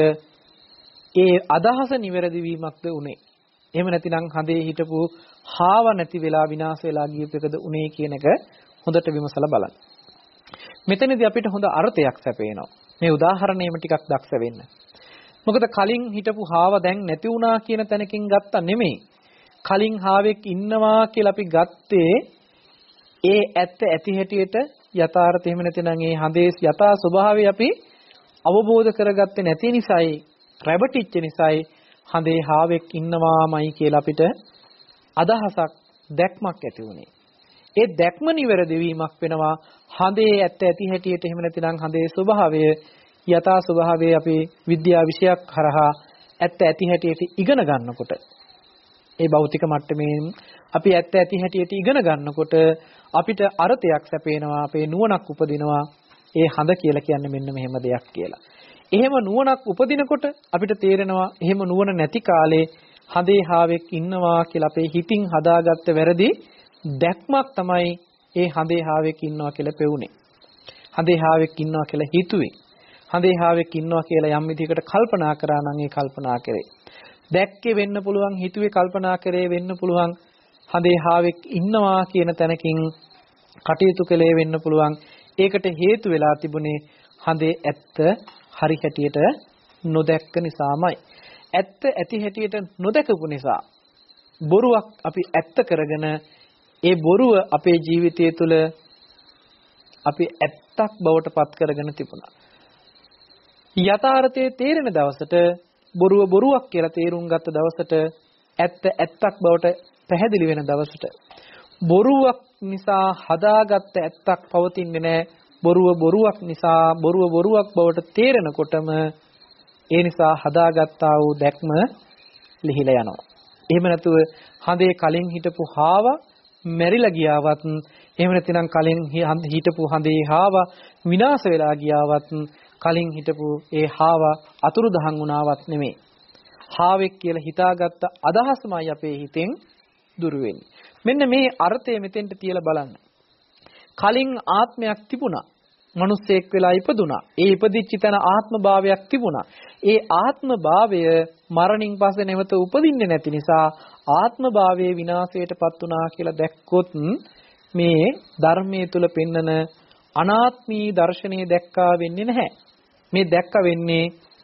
ඒ අදහස නිවැරදි වීමක්ද උනේ. එහෙම නැතිනම් හඳේ හිටපු හාව නැති වෙලා විනාශ වෙලා ගියපෙකද උනේ කියන එක හොඳට විමසලා බලන්න. මෙතනදී අපිට හොඳ අර්ථයක් සැපේනවා. මේ උදාහරණයම ටිකක් දක්ෂ වෙන්න. මොකද කලින් හිටපු හාව දැන් නැති වුණා කියන තැනකින් ගත්තා නෙමෙයි. කලින් හාවෙක් ඉන්නවා කියලා අපි ගත්තේ ඒ ඇත්ත ඇති හැටියට යථාර්ථය එහෙම නැතිනම් ඒ හඳේ යථා ස්වභාවය අපි අවබෝධ කරගත්තේ නැති නිසායි, රැවටිච්ච නිසායි හඳේ හාවෙක් ඉන්නවාමයි කියලා අපිට අදහසක්, දැක්මක් ඇති වුණේ. ඒ දැක්ම නිවැරදි වීමක් වෙනවා හඳේ ඇත්ත ඇති හැටියට එහෙම නැතිනම් හඳේ ස්වභාවය යථා ස්වභාවය අපි විද්‍යා විෂයක් හරහා ඇත්ත ඇති හැටියට ඉගෙන ගන්නකොට. ඒ භෞතික මට්ටමේ අපි ඇත්ත ඇති හැටියට ඉගෙන ගන්නකොට අපිට අර්ථයක් සැපේනවා, අපේ නුවණක් උපදිනවා. ඒ හඳ කියලා කියන්නේ මෙන්න මෙහෙම දෙයක් කියලා. එහෙම නුවණක් උපදිනකොට අපිට තේරෙනවා එහෙම නුවණ නැති කාලේ හඳේ හාවෙක් ඉන්නවා කියලා අපේ හිතින් හදාගත්ත වැරදි දැක්මක් තමයි ඒ හඳේ හාවෙක් ඉන්නවා කියලා පෙවුනේ. හඳේ හාවෙක් ඉන්නවා කියලා හිතුවේ. හඳේ හාවෙක් ඉන්නවා කියලා යම් විදිහකට කල්පනා කරා නම් ඒ කල්පනා කරේ. දැක්කේ වෙන්න පුළුවන්, හිතුවේ කල්පනා කරේ වෙන්න පුළුවන්. හඳේ හාවෙක් ඉන්නවා කියන තැනකින් කටයුතු කළේ වෙන්න පුළුවන්. ඒකට හේතු වෙලා තිබුණේ හඳේ ඇත්ත හරි හැටියට නොදැක්ක නිසාමයි. ඇත්ත ඇති හැටියට නොදැකපු නිසා බොරුවක් අපි ඇත්ත කරගෙන ඒ බොරුව අපේ ජීවිතය තුළ අපි ඇත්තක් බවට පත් කරගෙන තිබුණා. යථාර්ථයේ තේරෙන දවසට බොරුව බොරුවක් කියලා තේරුම් ගත්ත දවසට ඇත්ත ඇත්තක් බවට පැහැදිලි වෙන දවසට බොරුවක් නිසා හදාගත්ත ඇත්තක් පවතින්නේ නැහැ. බොරුව බොරුවක් නිසා බොරුව බොරුවක් බවට තේරෙනකොටම ඒ නිසා හදාගත්තා වූ දැක්ම ලිහිලා යනවා. එහෙම නැතුව හඳේ කලින් හිටපු හාව මැරිලා ගියාවත්, එහෙම නැතිනම් කලින් හිටපු හඳේ හාව විනාශ වෙලා ගියාවත්, කලින් හිටපු ඒ හාව අතුරුදහන් වුණාවත් නෙමෙයි. හාවෙක් කියලා හිතාගත්ත අදහසමයි අපේ හිතෙන් දුර වෙන්නේ. මෙන්න මේ අර්ථය මෙතෙන්ට තියලා බලන්න. කලින් ආත්මයක් තිබුණා. මිනිස්සෙක් වෙලා ඉපදුනා. ඒ ඉපදිච්ච තැන ආත්ම භාවයක් තිබුණා. ඒ ආත්ම භාවය මරණින් පස්සේ නැවත උපදින්නේ නැති නිසා ආත්ම භාවයේ විනාශයටපත් වුණා කියලා දැක්කොත් මේ ධර්මයේ තුල පෙන්නන අනාත්මී දර්ශනය දැක්කා වෙන්නේ නැහැ. මේ දැක්ක වෙන්නේ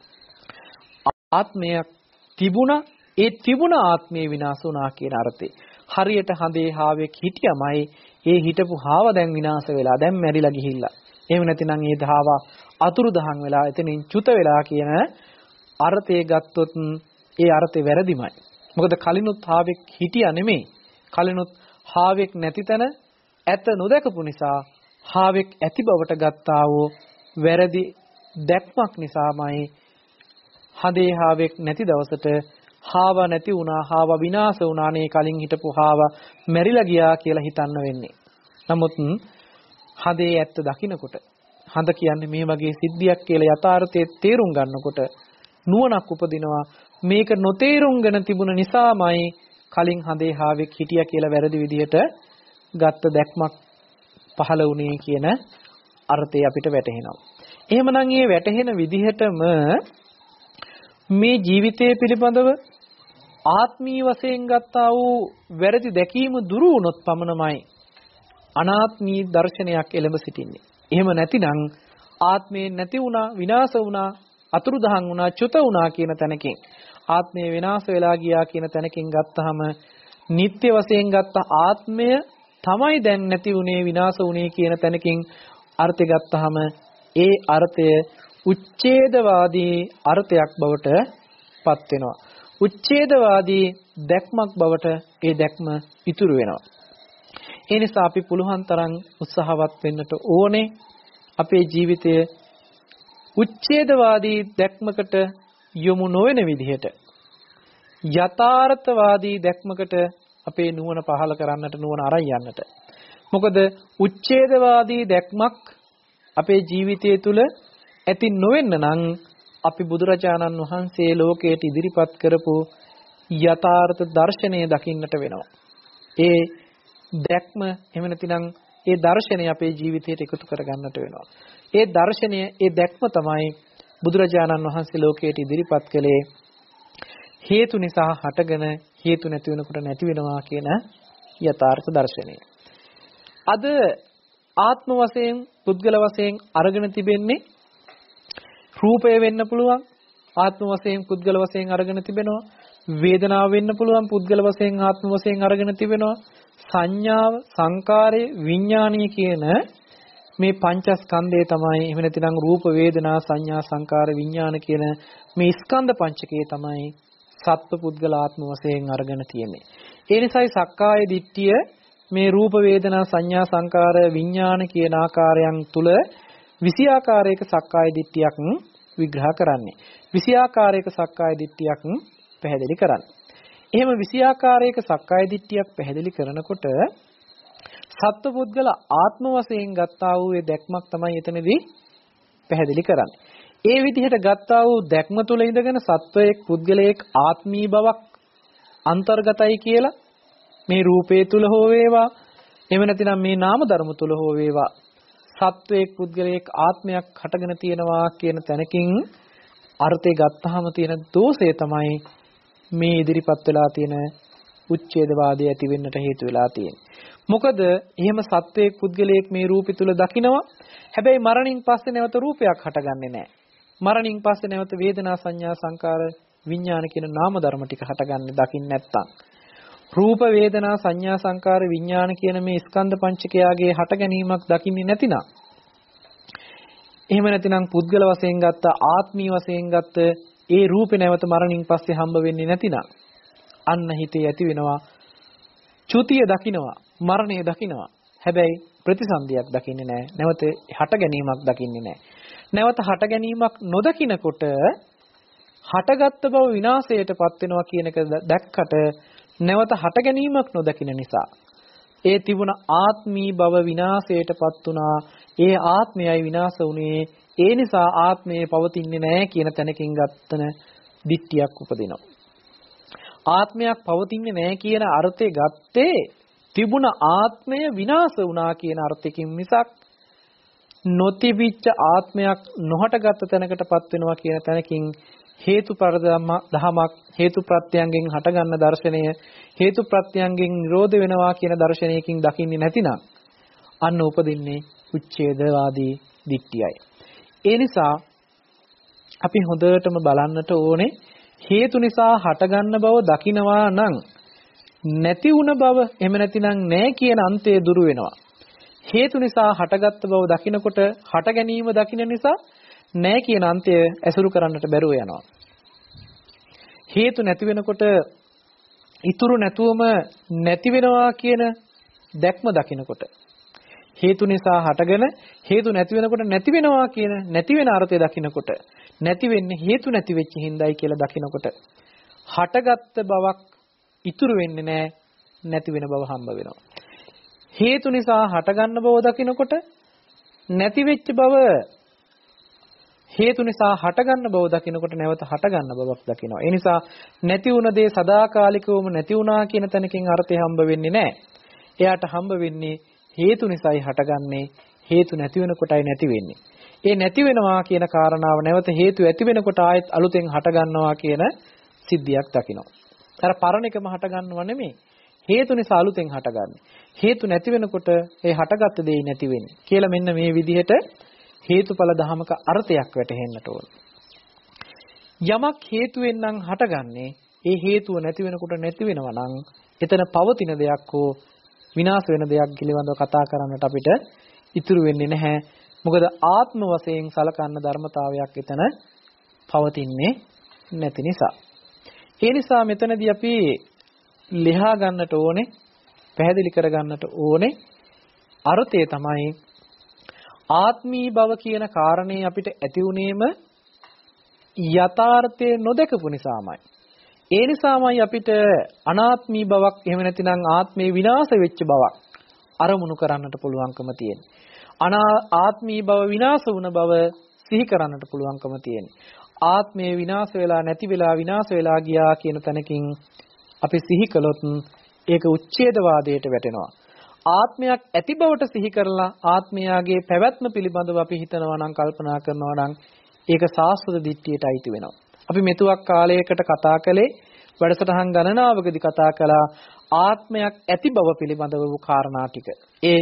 ආත්මයක් තිබුණා. ඒ තිබුණ ආත්මේ විනාශ වුණා කියන අර්ථේ. හරියට හඳේ හාවෙක් හිටියමයි ඒ හිටපු හාව දැන් විනාශ වෙලා දැන් මැරිලා ගිහිල්ලා. එහෙම නැතිනම් ඒ දහව අතුරුදහන් වෙලා එතනින් චුත වෙලා කියන අර්ථය ගත්තොත් ඒ අර්ථය වැරදිමයි. මොකද කලිනුත් හාවෙක් හිටියා නෙමෙයි. කලිනුත් හාවෙක් නැති තැන ඇත නොදකපු නිසා හාවෙක් ඇති බවට ගත්තා වූ වැරදි දැක්මක් නිසාමයි හඳේ හාවෙක් නැති දවසට හාව නැති වුණා, හාව විනාශ වුණානේ, කලින් හිටපු හාව මැරිලා ගියා කියලා හිතන්න වෙන්නේ. නමුත් හඳේ ඇත්ත දකින්නකොට හඳ කියන්නේ මේ වගේ සිද්ධියක් කියලා යථාර්ථයේ තේරුම් ගන්නකොට නුවණක් උපදිනවා. මේක නොතේරුම්ගෙන තිබුණ නිසාමයි කලින් හඳේ හාවෙක් හිටියා කියලා වැරදි විදිහට ගත්ත දැක්මක් පහළ වුණේ කියන අර්ථය අපිට වැටහෙනවා. එහෙමනම් මේ වැටහෙන විදිහටම මේ ජීවිතය පිළිබඳව ආත්මීය වශයෙන් ගත්තා වූ වැරදි දැකීම දුරු වුණොත් පමණමයි අනාත්මී දර්ශනයක් එළඹ සිටින්නේ. එහෙම නැතිනම් ආත්මේ නැති වුණා, විනාශ වුණා, අතුරුදහන් වුණා, චුත වුණා කියන තැනකින් ආත්මය විනාශ වෙලා ගියා කියන තැනකින් ගත්තාම නිත්‍ය වශයෙන් ගත්ත ආත්මය තමයි දැන් නැති වුණේ, විනාශ වුණේ කියන තැනකින් අර්ථය ගත්තාම ඒ අර්ථය උච්ඡේදවාදී අර්ථයක් බවට පත් වෙනවා. උච්ඡේදවාදී දැක්මක් බවට ඒ දැක්ම ඉතුරු වෙනවා. ඒ නිසා අපි පුළුවන් තරම් උත්සාහවත් වෙන්නට ඕනේ අපේ ජීවිතය උච්ඡේදවාදී දැක්මකට යොමු නොවන විදිහට යථාර්ථවාදී දැක්මකට අපේ නුවණ පහළ කරන්නට, නුවණ අරන් යන්නට. මොකද උච්ඡේදවාදී දැක්මක් අපේ ජීවිතය තුළ ඇති නොවෙන්න නම් අපි බුදුරජාණන් වහන්සේ ලෝකයට ඉදිරිපත් කරපු යථාර්ථ දර්ශනය දකින්නට වෙනවා. ඒ දැක්ම එහෙම නැතිනම් ඒ දර්ශනය අපේ ජීවිතයට එකතු කරගන්නට වෙනවා. ඒ දර්ශනය, ඒ දැක්ම තමයි බුදුරජාණන් වහන්සේ ලෝකයට ඉදිරිපත් කළේ හේතු නිසා හටගෙන හේතු නැති වෙනකොට නැති වෙනවා කියන යථාර්ථ දර්ශනය. අද ආත්ම වශයෙන්, පුද්ගල වශයෙන් අරගෙන තිබෙන්නේ රූපය වෙන්න පුළුවන්, ආත්ම වශයෙන් පුද්ගල වශයෙන් අරගෙන තිබෙනවා. වේදනාව වෙන්න පුළුවන්, පුද්ගල වශයෙන් ආත්ම වශයෙන් අරගෙන තිබෙනවා. සංඥාව, සංකාරය, විඥානීය කියන මේ පංචස්කන්ධය තමයි, එහෙම නැතිනම් රූප, වේදනා, සංඥා, සංකාර, විඥාන කියන මේ ස්කන්ධ පංචකය තමයි සත්ව පුද්ගල ආත්ම වශයෙන් අරගෙන තියෙන්නේ. ඒ නිසායි සක්කාය දිට්ඨිය මේ රූප, වේදනා, සංඥා, සංකාර, විඥාන කියන ආකාරයන් තුල විසි ආකාරයක සක්කාය දිට්ඨියක් විග්‍රහ කරන්නේ. විසි ආකාරයක සක්කාය දිට්ඨියක් පැහැදිලි කරන්නේ. එහෙම විෂයාකාරයක සක්කාය දිට්ඨියක් පැහැදිලි කරනකොට සත්පුද්ගල ආත්ම වශයෙන් ගත්තා වූ ඒ දැක්මක් තමයි එතනදී පැහැදිලි කරන්නේ. ඒ විදිහට ගත්තා වූ දැක්ම තුළ ඉඳගෙන සත්වයේක් පුද්ගලයෙක් ආත්මී බවක් අන්තර්ගතයි කියලා මේ රූපේ තුල හෝ වේවා එහෙම නැතිනම් මේ නාම ධර්ම තුල හෝ වේවා සත්වයේක් පුද්ගලයෙක් ආත්මයක් හටගෙන තියෙනවා කියන තැනකින් අර්ථය ගත්තාම තියෙන දෝෂය තමයි මේ ඉදිරිපත් වෙලා තියෙන උච්ඡේදවාදය ඇති වෙන්නට හේතු වෙලා තියෙන්නේ. මොකද එහෙම සත්වයේක් පුද්ගලයෙක් මේ රූපය තුල දකිනවා. හැබැයි මරණින් පස්සේ නැවත රූපයක් හටගන්නේ නැහැ. මරණින් පස්සේ නැවත වේදනා සංඥා සංකාර විඥාන කියන නාම ධර්ම ටික හටගන්නේ දකින්න නැත්තම්. රූප වේදනා සංඥා සංකාර විඥාන කියන මේ ස්කන්ධ පංචකයාගේ හට ගැනීමක් දකින්නේ නැතිනම් එහෙම නැතිනම් පුද්ගල වශයෙන් ගත්ත ආත්මී වශයෙන් ගත්ත ඒ රූපේ නැවත මරණින් පස්සේ හම්බ වෙන්නේ නැතිනම් අන්න හිතේ ඇති වෙනවා චුතිය දකින්නවා මරණය දකින්නවා හැබැයි ප්‍රතිසන්දියක් දකින්නේ නැහැ නැවත හට ගැනීමක් දකින්නේ නැහැ නැවත හට ගැනීමක් නොදකිනකොට හටගත්ත බව විනාශයටපත් වෙනවා කියන එක දැක්කට නැවත හට ගැනීමක් නොදකින නිසා ඒ තිබුණ ආත්මී බව විනාශයටපත් වුණා ඒ ආත්මයයි විනාශ වුණේ ඒ නිසා ආත්මය පවතින්නේ නැහැ කියන තැනකින් ගත්තන දිට්ඨියක් උපදිනවා ආත්මයක් පවතින්නේ නැහැ කියන අර්ථය ගත්තේ තිබුණ ආත්මය විනාශ වුණා කියන අර්ථයකින් මිසක් නොතිබිච්ච ආත්මයක් නොහටගත් තැනකටපත් වෙනවා කියන තැනකින් හේතුඵල දහමක් හේතු ප්‍රත්‍යයන්ගෙන් හටගන්න දර්ශනය හේතු ප්‍රත්‍යයන්ගෙන් නිරෝධ වෙනවා කියන දර්ශනයකින් දකින්නේ නැතිනම් අන්න උපදින්නේ උච්ඡේදවාදී දිට්ඨියයි. ඒ නිසා අපි හොඳටම බලන්නට ඕනේ හේතු නිසා හටගන්න බව දකිනවා නම් නැති වුණ බව එහෙම නැතිනම් නැහැ කියන අන්තය දුරු වෙනවා. හේතු නිසා හටගත්ත බව දකිනකොට හට ගැනීම දකින නිසා නැහැ කියන අන්තය ඇසුරු කරන්නට බැරුව යනවා. හේතු නැති වෙනකොට ඉතුරු නැතුවම නැති වෙනවා කියන දැක්ම දකිනකොට හේතු නිසා හටගෙන හේතු නැති වෙනකොට නැති වෙනවා කියන නැති වෙන අර්ථය දකිනකොට නැති වෙන්නේ හේතු නැති වෙච්ච හිඳයි කියලා දකිනකොට හටගත්ත බවක් ඉතුරු වෙන්නේ නැහැ නැති වෙන බව හම්බ වෙනවා. හේතු නිසා හටගන්න බව දකිනකොට නැති වෙච්ච බව හේතු නිසා හටගන්න බව දකිනකොට නැවත හටගන්න බවක් දකිනවා. ඒ නිසා නැති වුණ දේ සදාකාලිකවම නැති වුණා කියන තැනකින් අර්ථය හම්බ වෙන්නේ නැහැ. එයාට හම්බ වෙන්නේ හේතු නිසායි හටගන්නේ හේතු නැති වෙනකොටයි නැති වෙන්නේ. ඒ නැති වෙනවා කියන කාරණාව නැවත හේතු ඇති වෙනකොට ආයෙත් අලුතෙන් හටගන්නවා කියන සිද්ධියක් දකිනවා. අර පරණ එකම හටගන්නව නෙමෙයි. හේතු නිසා අලුතෙන් හටගන්නේ. හේතු නැති වෙනකොට ඒ හටගත්ත දේ නැති වෙන්නේ. කියලා මෙන්න මේ විදිහට හේතුඵල ධමක අර්ථයක් වැටහෙන්නට ඕන. යමක් හේතුවෙන් නම් හටගන්නේ ඒ හේතුව නැති වෙනකොට නැති වෙනවා නම් එතන පවතින දෙයක් හෝ විනාශ වෙන දෙයක් පිළිබඳව කතා කරන්නට අපිට ඉතුරු වෙන්නේ නැහැ. මොකද ආත්ම වශයෙන් සලකන්න ධර්මතාවයක් එතන පවතින්නේ නැති නිසා. ඒ නිසා මෙතනදී අපි ලියා ගන්නට ඕනේ, පැහැදිලි කර ගන්නට ඕනේ අර්ථය තමයි ආත්මී බව කියන කාරණේ අපිට ඇති වුණේම යථාර්ථය නොදකපු නිසාමයි. ඒ නිසාමයි අපිට අනාත්මී බවක් එහෙම නැතිනම් ආත්මේ විනාශ වෙච්ච බවක් අරමුණු කරන්නට පුළුවන්කම තියෙන්නේ. අනා ආත්මී බව විනාශ වුණ බව සිහි කරන්නට පුළුවන්කම තියෙන්නේ. ආත්මේ විනාශ වෙලා නැති වෙලා විනාශ වෙලා ගියා කියන තැනකින් අපි සිහි කළොත් ඒක උච්ඡේදවාදයට වැටෙනවා. ආත්මයක් ඇති බවට සිහි කරලා ආත්මයාගේ පැවැත්ම පිළිබඳව අපි හිතනවා නම් කල්පනා කරනවා නම් ඒක සාස්වත දිට්ඨියට අයිති වෙනවා. අපි මෙතුවක් කාලයකට කතා කළේ වැඩසටහන් ගණනාවකදී කතා කළා ආත්මයක් ඇති බව පිළිබඳව වූ කාරණා ටික. ඒ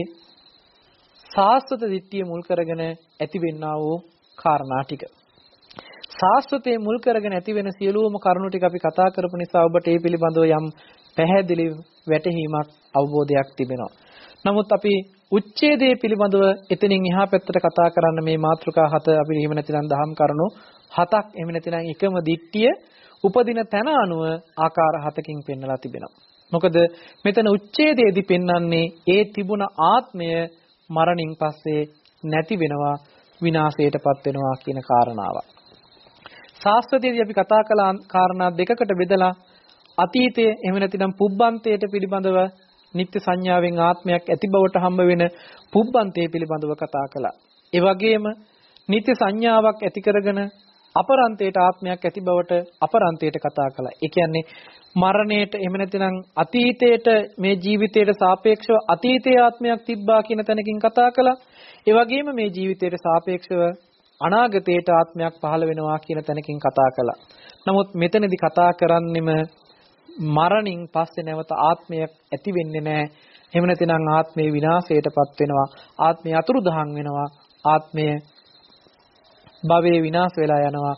සාස්වත දිට්ඨිය මුල් කරගෙන ඇතිවෙනා වූ කාරණා ටික. සාස්වතේ මුල් කරගෙන ඇති වෙන සියලුම කරුණු ටික අපි කතා කරපු නිසා ඔබට ඒ පිළිබඳව යම් පැහැදිලි වැටහීමක් අවබෝධයක් තිබෙනවා. නමුත් අපි උච්ඡේදයේ පිළිබඳව එතනින් එහා පැත්තට කතා කරන්න මේ මාතෘකා හත අපි එහෙම නැතිනම් දහම් කරුණු හතක් එහෙම නැතිනම් එකම දිට්ඨිය උපදින තැන අනුව ආකාර හතකින් පෙන්වලා තිබෙනවා. මොකද මෙතන උච්ඡේදයේදී පෙන්වන්නේ ඒ තිබුණ ආත්මය මරණින් පස්සේ නැති වෙනවා විනාශයටපත් වෙනවා කියන කාරණාව. ශාස්ත්‍රයේදී අපි කතා කළ කාරණා දෙකකට බෙදලා අතීතයේ එහෙම නැතිනම් පුබ්බන්තයට පිළිබඳව නිත්‍ය සංඥාවෙන් ආත්මයක් ඇති බවට හම්බ වෙන පුබ්බන්තය පිළිබඳව කතා කළා. ඒ වගේම නිත්‍ය සංඥාවක් ඇති කරගෙන අපරන්තයට ආත්මයක් ඇති බවට අපරන්තයට කතා කළා. ඒ කියන්නේ මරණයට එහෙම නැතිනම් අතීතයට මේ ජීවිතයට සාපේක්ෂව අතීතයේ ආත්මයක් තිබ්බා කියන තැනකින් කතා කළා. ඒ වගේම මේ ජීවිතයට සාපේක්ෂව අනාගතයට ආත්මයක් පහළ වෙනවා කියන තැනකින් කතා කළා. නමුත් මෙතනදී කතා කරන්නෙම මරණින් පස්සේ නැවත ආත්මයක් ඇති වෙන්නේ නැහැ. එහෙම නැතිනම් ආත්මේ විනාශයටපත් වෙනවා. ආත්මය අතුරුදහන් වෙනවා. ආත්මය භවයේ විනාශ වෙලා යනවා.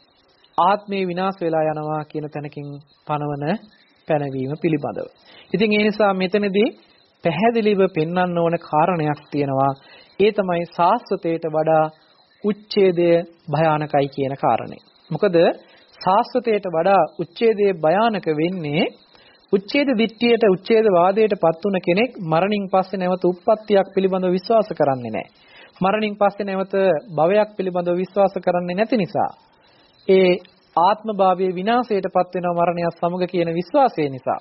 ආත්මේ විනාශ වෙලා යනවා කියන තැනකින් පනවන පැනවීම පිළිබඳව. ඉතින් ඒ නිසා මෙතනදී පැහැදිලිව පෙන්වන්න ඕන කාරණයක් තියෙනවා. ඒ තමයි සාස්වතයට වඩා උච්ඡේදය භයානකයි කියන කාරණේ. මොකද සාස්වතයට වඩා උච්ඡේදය භයානක වෙන්නේ උච්ඡේද දිට්ඨියට උච්ඡේද වාදයට පත් වුණ කෙනෙක් මරණින් පස්සේ නැවත උප්පත්තියක් පිළිබඳව විශ්වාස කරන්නේ නැහැ. මරණින් පස්සේ නැවත භවයක් පිළිබඳව විශ්වාස කරන්නේ නැති නිසා ඒ ආත්මභාවයේ විනාශයටපත් වෙනවා මරණයත් සමග කියන විශ්වාසය නිසා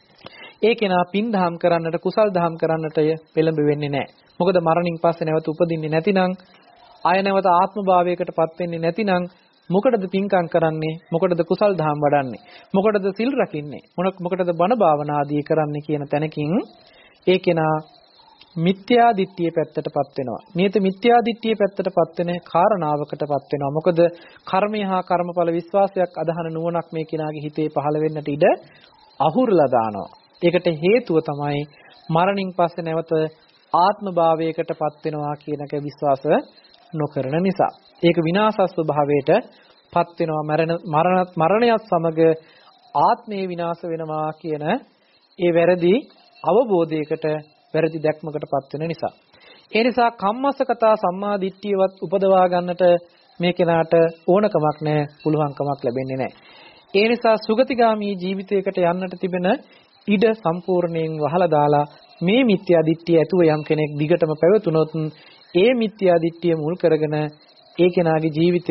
ඒ කෙනා පින් දහම් කරන්නට කුසල් දහම් කරන්නට පෙළඹ වෙන්නේ නැහැ. මොකද මරණින් පස්සේ නැවත උපදින්නේ නැතිනම් ආය නැවත ආත්මභාවයකටපත් වෙන්නේ නැතිනම් මොකටද පින්කම් කරන්නේ? මොකටද කුසල් දහම් වඩන්නේ? මොකටද සිල් රකින්නේ? මොකටද බණ භාවනා ආදී කරන්නේ කියන තැනකින් ඒ කෙනා මිත්‍යා දිට්ඨිය පැත්තටපත් වෙනවා. නියත මිත්‍යා දිට්ඨිය පැත්තටපත් වෙන කාරණාවකටපත් වෙනවා. මොකද කර්මය හා කර්මඵල විශ්වාසයක් අදහන නුවණක් මේ කෙනාගේ හිතේ පහළ වෙන්නට ඉඩ අහුරලා දානවා. ඒකට හේතුව තමයි මරණින් පස්සේ නැවත ආත්ම භාවයකටපත් වෙනවා කියන එක විශ්වාස නොකරන නිසා. ඒක විනාශ ස්වභාවයට පත් වෙනවා. මරණ මරණත් මරණයත් සමග ආත්මේ විනාශ වෙනවා කියන ඒ වැරදි අවබෝධයකට වැරදි දැක්මකටපත් වෙන නිසා. ඒ නිසා කම්මස්සකතා සම්මා දිට්ඨියවත් උපදවා ගන්නට මේ කෙනාට ඕනකමක් නැහැ, පුළුවන්කමක් ලැබෙන්නේ නැහැ. ඒ නිසා සුගතිගාමී ජීවිතයකට යන්නට තිබෙන ඉඩ සම්පූර්ණයෙන් වහලා දාලා මේ මිත්‍යා දිට්ඨිය ඇතුව යම් කෙනෙක් දිගටම පැවතුනොත් ඒ මිත්‍යා දිට්ඨිය මුල් කරගෙන ඒ කෙනාගේ ජීවිතය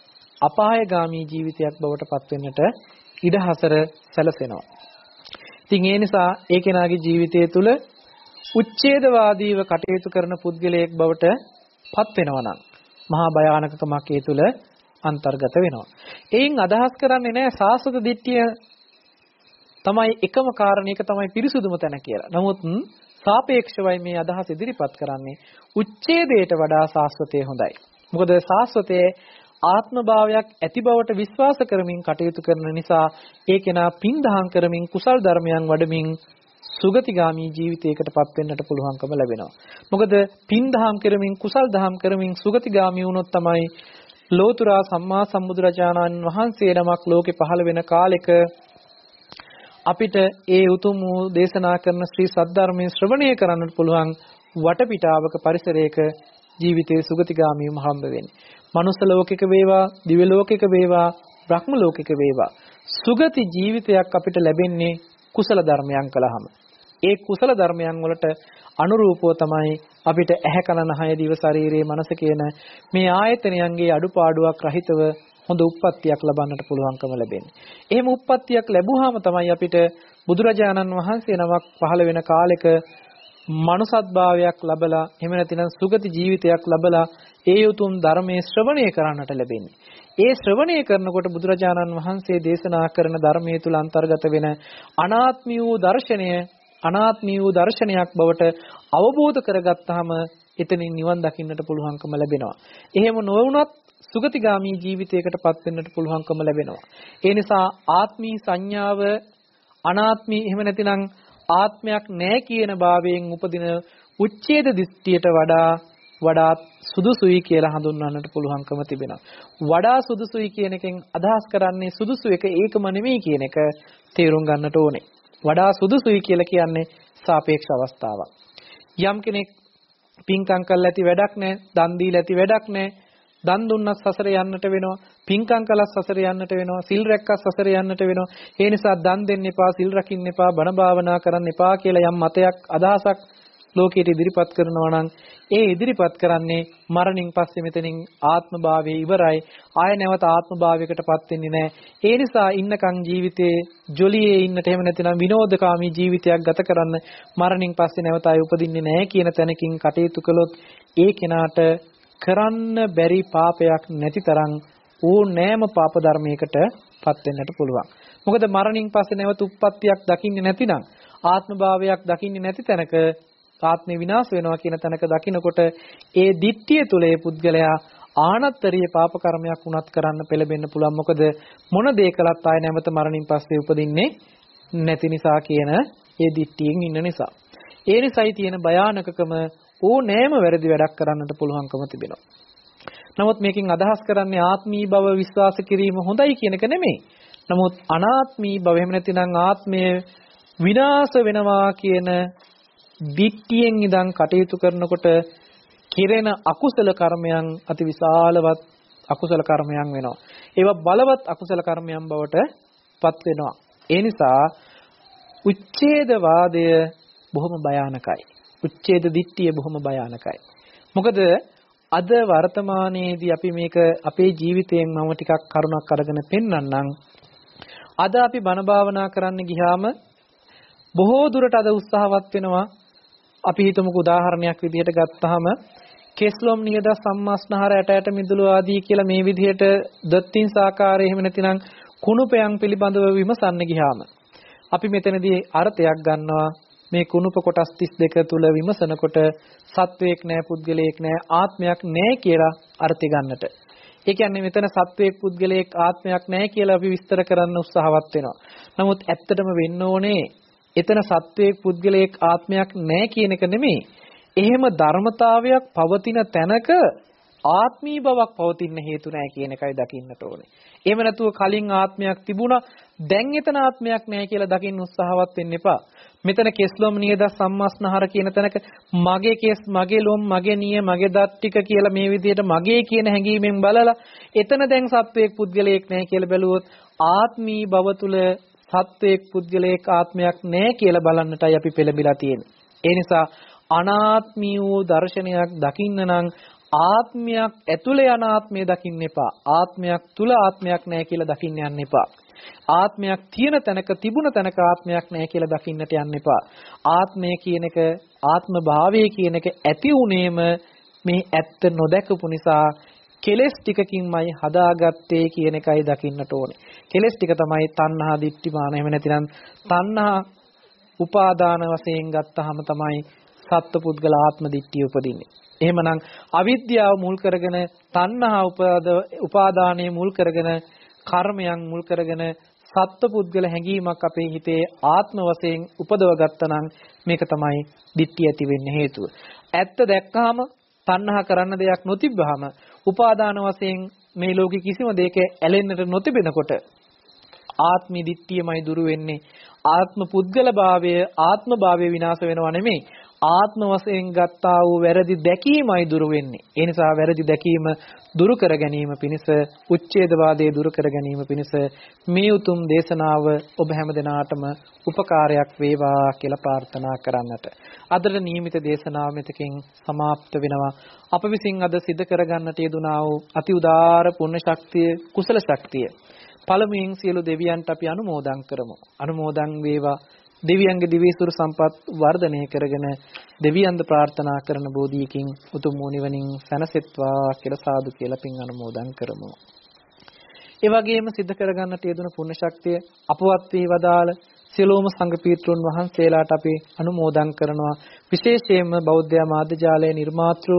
අපායගාමී ජීවිතයක් බවට පත් වෙන්නට ඉඩ හසර සැලසෙනවා. ඉතින් ඒ නිසා ඒ කෙනාගේ ජීවිතය තුළ උච්ඡේදවාදීව කටයුතු කරන පුද්ගලයෙක් බවට පත් වෙනවා නම් මහා භයානකකමක් ඒ තුළ අන්තර්ගත වෙනවා. එයින් අදහස් කරන්නේ නැහැ සාස්වත දිට්ඨිය තමයි එකම කාරණේක තමයි පිරිසුදුම තැන කියලා. නමුත් සාපේක්ෂවයි මේ අදහස ඉදිරිපත් කරන්නේ. උච්ඡේදයට වඩා සාස්වතය හොඳයි. මොකද සාස්වතයේ ආත්මභාවයක් ඇති බවට විශ්වාස කරමින් කටයුතු කරන නිසා ඒ කෙනා පින් දහම් කරමින් කුසල් ධර්මයන් වඩමින් සුගතිගාමී ජීවිතයකටපත් වෙන්නට පුළුවන්කම ලැබෙනවා. මොකද පින් දහම් කරමින් කුසල් දහම් කරමින් සුගතිගාමී වුණොත් තමයි ලෝතුරා සම්මා සම්බුදුරජාණන් වහන්සේ නමක් ලෝකේ පහළ වෙන කාලෙක අපිට ඒ උතුම් වූ දේශනා කරන ශ්‍රී සද්ධර්මයේ ශ්‍රවණය කරන්නට පුළුවන් වටපිටාවක පරිසරයක ජීවිතයේ සුගතිගාමීවම හම්බ වෙන්නේ. මනුස්ස ලෝකයක වේවා, දිව්‍ය ලෝකයක වේවා, බ්‍රහ්ම ලෝකයක වේවා. සුගති ජීවිතයක් අපිට ලැබෙන්නේ කුසල ධර්මයන් කළාම. ඒ කුසල ධර්මයන් වලට අනුරූපව තමයි අපිට ඇහැ කන නහය දිව ශරීරයේ මනස කියන මේ ආයතනයන්ගේ අඩුපාඩුවක් රහිතව හොඳ උප්පත්තියක් ලබන්නට පුළුවන්කම ලැබෙන්නේ. එහෙම උප්පත්තියක් ලැබුවාම තමයි අපිට බුදුරජාණන් වහන්සේ නමක් පහළ වෙන කාලෙක මනුසත්භාවයක් ලැබලා එහෙම නැතිනම් සුගති ජීවිතයක් ලැබලා ඒ උතුම් ධර්මයේ ශ්‍රවණය කරන්නට ලැබෙන්නේ. ඒ ශ්‍රවණය කරනකොට බුදුරජාණන් වහන්සේ දේශනා කරන ධර්මයේ තුල අන්තර්ගත වෙන අනාත්මී වූ දර්ශනය අනාත්මී වූ දර්ශනයක් බවට අවබෝධ කරගත්තාම එතනින් නිවන් දකින්නට පුළුවන්කම ලැබෙනවා. එහෙම නොවුනත් සුගතිගාමී ජීවිතයකටපත් වෙන්නට පුළුවන්කම ලැබෙනවා. ඒ නිසා ආත්මී සංඥාව අනාත්මී එහෙම නැතිනම් ආත්මයක් නැහැ කියන භාවයෙන් උපදින උච්ඡේද දිට්ඨියට වඩා වඩා සුදුසුයි කියලා හඳුන්වන්නට පුළුවන්කම තිබෙනවා. වඩා සුදුසුයි කියන එකෙන් අදහස් කරන්නේ සුදුසු එක ඒකම නෙමෙයි කියන එක තේරුම් ගන්නට ඕනේ. වඩා සුදුසුයි කියලා කියන්නේ සාපේක්ෂ අවස්ථාවක්. යම් කෙනෙක් පින්කම් කරලා ඇති වැඩක් නැහැ, දන් දීලා ඇති වැඩක් නැහැ. දන් දුන්නත් සසර යන්නට වෙනවා, පින්කම් කළත් සසර යන්නට වෙනවා, සිල් රැක්කත් සසර යන්නට වෙනවා. ඒ නිසා දන් දෙන්න එපා, සිල් රකින්න එපා, බණ භාවනා කරන්න එපා කියලා යම් මතයක් අදහසක් ලෝකයට ඉදිරිපත් කරනවා නම් ඒ ඉදිරිපත් කරන්නේ මරණින් පස්සේ මෙතනින් ආත්මභාවය ඉවරයි. ආය නැවත ආත්මභාවයකටපත් වෙන්නේ නැහැ. ඒ නිසා ඉන්නකන් ජීවිතේ ජොලියේ ඉන්නට එහෙම නැතිනම් විනෝදකාමී ජීවිතයක් ගත කරන්න මරණින් පස්සේ නැවත ආය උපදින්නේ නැහැ කියන තැනකින් කටයුතු කළොත් ඒ කෙනාට කරන්න බැරි පාපයක් නැති තරම් ඕනෑම පාප ධර්මයකටපත් වෙන්නට පුළුවන්. මොකද මරණින් පස්සේ නැවත උප්පත්තියක් දකින්නේ නැතිනම් ආත්මභාවයක් දකින්නේ නැති තැනක ආත්මේ විනාශ වෙනවා කියන තැනක දකිනකොට ඒ දිට්ඨිය තුළ ඒ පුද්ගලයා ආනත්තරීය පාප කර්මයක් උනත් කරන්න පෙළඹෙන්න පුළුවන්. මොකද මොන දේ කළත් ආය නැවත මරණින් පස්සේ උපදින්නේ නැති නිසා කියන ඒ දිට්ඨියෙන් ඉන්න නිසා. ඒ නිසායි තියෙන භයානකකම ඕනෑම වැරදි වැඩක් කරන්නට පුළුවන්කම තිබෙනවා. නමුත් මේකෙන් අදහස් කරන්නේ ආත්මී බව විශ්වාස කිරීම හොඳයි කියන එක නෙමෙයි. නමුත් අනාත්මී බව එහෙම නැතිනම් ආත්මය විනාශ වෙනවා කියන දිට්ඨියෙන් ඉඳන් කටයුතු කරනකොට කිරෙන අකුසල කර්මයන් අතිවිශාලවත් අකුසල කර්මයන් වෙනවා. ඒවා බලවත් අකුසල කර්මයන් බවට පත් වෙනවා. ඒ නිසා උච්ඡේදවාදය බොහොම භයානකයි. උච්ඡේද දිට්ඨිය බොහොම භයානකයි. මොකද අද වර්තමානයේදී අපි මේක අපේ ජීවිතයෙන් මම ටිකක් කරුණක් අරගෙන පෙන්නන්නම්. අද අපි බණ භාවනා කරන්න ගියාම බොහෝ දුරට අද උත්සාහවත් වෙනවා. අපි හිතමුකෝ උදාහරණයක් විදිහට ගත්තාම කෙස්ලොම් නියද සම්මස්නහර ඇට ඇට මිදුළු ආදී කියලා මේ විදිහට දත්තින් සාකාරය එහෙම නැතිනම් කුණුපයන් පිළිබඳව විමසන්න ගියාම අපි මෙතනදී අර්ථයක් ගන්නවා. මේ කුණුප කොටස් තිස් දෙක තුල විමසනකොට සත්වයක් නැහැ, පුද්ගලයෙක් නැහැ, ආත්මයක් නැහැ කියලා අර්ථය ගන්නට. ඒ කියන්නේ මෙතන සත්වයක්, පුද්ගලයෙක්, ආත්මයක් නැහැ කියලා අපි විස්තර කරන්න උත්සාහවත් වෙනවා. නමුත් ඇත්තටම වෙන්න ඕනේ එතන සත්වයක්, පුද්ගලයෙක්, ආත්මයක් නැහැ කියන එක නෙමෙයි. එහෙම ධර්මතාවයක් පවතින තැනක ආත්මී බවක් පවතින්න හේතු නැහැ කියන එකයි දකින්නට ඕනේ. එහෙම නැතුව කලින් ආත්මයක් තිබුණා දැන් එතන ආත්මයක් නැහැ කියලා දකින්න උත්සාහවත් වෙන්න එපා. මෙතන කෙස්ලොම් නියද සම්මස්නහර කියන තැනක මගේ කෙස්, මගේ ලොම්, මගේ නිය, මගේ දත් ටික කියලා මේ විදිහට මගේ කියන හැඟීමෙන් බලලා එතන දැන් සත්වයක්, පුද්ගලයෙක් නැහැ කියලා බැලුවොත් ආත්මී බව තුල සත්වයක්, පුද්ගලයෙක්, ආත්මයක් නැහැ කියලා බලන්නටයි අපි පෙළඹිලා තියෙන්නේ. ඒ නිසා අනාත්මී වූ දර්ශනයක් දකින්න නම් ආත්මයක් ඇතුලේ අනාත්මය දකින්න එපා. ආත්මයක් තුල ආත්මයක් නැහැ කියලා දකින්න යන්න එපා. ආත්මයක් තියෙන තැනක තිබුණ තැනක ආත්මයක් නැහැ කියලා දකින්නට යන්න එපා. ආත්මය කියන එක, ආත්ම භාවය කියන එක ඇති උනේම මේ ඇත්ත නොදැකපු නිසා කෙලෙස් ටිකකින්මයි හදාගත්තේ කියන එකයි දකින්නට ඕනේ. කෙලෙස් ටික තමයි තණ්හා, දිට්ඨි, මාන එහෙම නැතිනම් තණ්හා උපාදාන වශයෙන් ගත්තාම තමයි සත්ත්ව පුද්ගල ආත්ම දිට්ඨිය උපදින්නේ. එහෙමනම් අවිද්‍යාව මුල් කරගෙන, තණ්හා උපාදානයේ මුල් කරගෙන, කර්මයන් මුල් කරගෙන සත්ත්ව පුද්ගල හැඟීමක් අපේ හිතේ ආත්ම වශයෙන් උපදව ගත්තනම් මේක තමයි දිට්ඨිය ඇති වෙන්න හේතුව. ඇත්ත දැක්කහම තණ්හා කරන්න දෙයක් නොතිබ්බහම උපාදාන වශයෙන් මේ ලෝකේ කිසිම දෙයක ඇලෙන්නට නොතිබෙනකොට ආත්මී දිට්ඨියමයි දුරු වෙන්නේ. ආත්ම පුද්ගල භාවය, ආත්ම භාවය විනාශ වෙනව නෙමෙයි. ආත්ම වශයෙන් ගත්තා වූ වැරදි දැකීමයි දුරු වෙන්නේ. ඒ නිසා වැරදි දැකීම දුරු කර ගැනීම පිණිස, උච්ඡේදවාදයේ දුරු කර ගැනීම පිණිස මේ උතුම් දේශනාව ඔබ හැම දිනාටම උපකාරයක් වේවා කියලා ප්‍රාර්ථනා කරන්නට. අදට නියමිත දේශනාව මෙතකින් સમાપ્ત වෙනවා. අප විසින් අද සිදු කර ගන්නට යෙදුනා වූ අති උදාර පුණ්‍ය ශක්තිය, කුසල ශක්තිය පළමුවෙන් සියලු දෙවියන්ට අපි අනුමෝදන් කරමු. අනුමෝදන් වේවා. දෙවියන්ගේ දිවිසුරු සම්පත් වර්ධනය කරගෙන දෙවියන්ද ප්‍රාර්ථනා කරන බෝධියකින් උතුම් වූ නිවනින් සැනසෙත්වා කියලා සාදු කියලා පින් අනුමෝදන් කරමු. ඒ වගේම සිද්ධ කරගන්නට යෙදුන පුණ්‍ය ශක්තිය අපවත් වී වදාළ සියලුම සංඝ පීත්‍රුන් වහන්සේලාට අපි අනුමෝදන් කරනවා. විශේෂයෙන්ම බෞද්ධ මාධ්‍ය ජාලයේ නිර්මාතෘ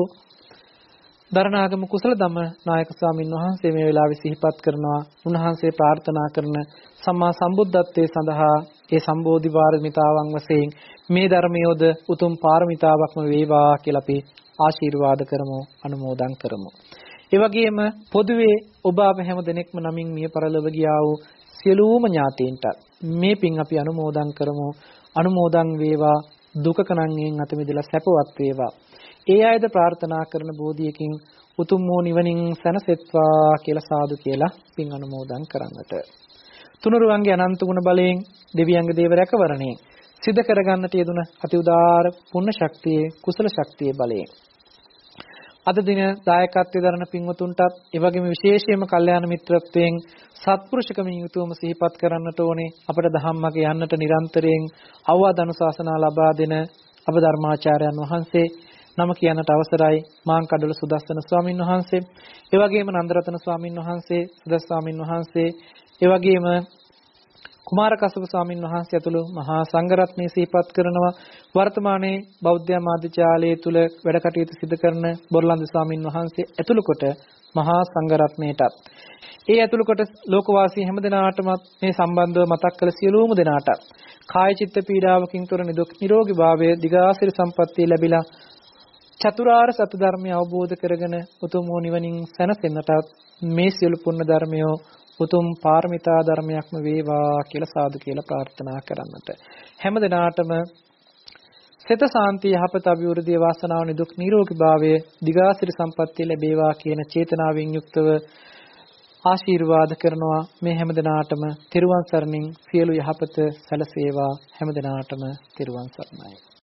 දරණාගම කුසල ධම්ම නායක ස්වාමින් වහන්සේ මේ වෙලාවේ සිහිපත් කරනවා. උන්වහන්සේ ප්‍රාර්ථනා කරන සම්මා සම්බුද්ධත්වයේ සඳහා ඒ සම්බෝධි පාරමිතාවන් වශයෙන් මේ ධර්මයෝද උතුම් පාරමිතාවක්ම වේවා කියලා අපි ආශිර්වාද කරමු, අනුමෝදන් කරමු. ඒ වගේම පොදුවේ ඔබ අප හැම දෙනෙක්ම නමින් මිය පරලොව ගියා වූ සියලුම ඥාතීන්ට මේ පින් අපි අනුමෝදන් කරමු. අනුමෝදන් වේවා, දුකක නම් අත මිදලා සැපවත් වේවා. ඒ අයද ප්‍රාර්ථනා කරන බෝධියකින් උතුම් වූ නිවනින් සැනසෙත්වා කියලා සාදු කියලා පින් අනුමෝදන් කරන්නට. තුනුරුවන්ගේ අනන්ත ගුණ බලයෙන්, දෙවියන්ගේ දේව රැකවරණයෙන් සිද්ධ කරගන්නට යෙදුන අති උදාර පුණ්‍ය ශක්තියේ, කුසල ශක්තියේ බලයෙන් අද දින දායකත්වයේ දරන පින්වතුන්ටත් ඒ වගේම විශේෂයෙන්ම කල්යාණ මිත්‍රත්වයෙන් සත්පුරුෂකමින් යුතුවම සිහිපත් කරන්නට ඕනේ. අපට ධම්මක යන්නට නිරන්තරයෙන් අවවාද අනුශාසනා ලබා දෙන අප ධර්මාචාර්යයන් වහන්සේ නම කියන්නට අවසරයි. මාංකඩොළ සුදස්සන ස්වාමින් වහන්සේ, ඒ වගේම නන්දරතන ස්වාමින් වහන්සේ, සුදස් ස්වාමින් වහන්සේ, ඒ වගේම කුමාරකස්සප ස්වාමින් වහන්සේ ඇතුළු මහා සංඝරත්නය සිහිපත් කරනවා. වර්තමානයේ බෞද්ධ මාධ්‍යාලය තුල වැඩ කටයුතු සිදු කරන බොරලන්ද ස්වාමින් වහන්සේ ඇතුළු කොට මහා සංඝරත්නයටත් ඒ ඇතුළු කොට ලෝකවාසී හැමදෙනාටම මේ සම්බන්ධව මතක් කළ සියලුම දෙනාට කාය චිත්ත පීඩාවකින් තොර නිරෝගී භාවය දිගාසිරි සම්පත්තිය ලැබිලා චතුරාර්ය සත්‍ය ධර්මය අවබෝධ කරගෙන උතුම් වූ නිවනින් සැනසෙන්නටත් මේ සියලු පුණ්‍ය ධර්මය උතුම් පාරමිතා ධර්මයක්ම වේවා කියලා සාදු කියලා ප්‍රාර්ථනා කරන්නට හැම දිනාටම සිත සාන්තිය යහපත අභිවෘද්ධිය වාසනාව නිදුක් නිරෝගී භාවය දිගාසිරි සම්පත්තිය ලැබේවා කියන චේතනාවෙන් යුක්තව ආශිර්වාද කරනවා. මේ හැම දිනාටම තෙරුවන් සරණින් සියලු යහපත සැලසේවා. හැම දිනාටම තෙරුවන් සරණයි.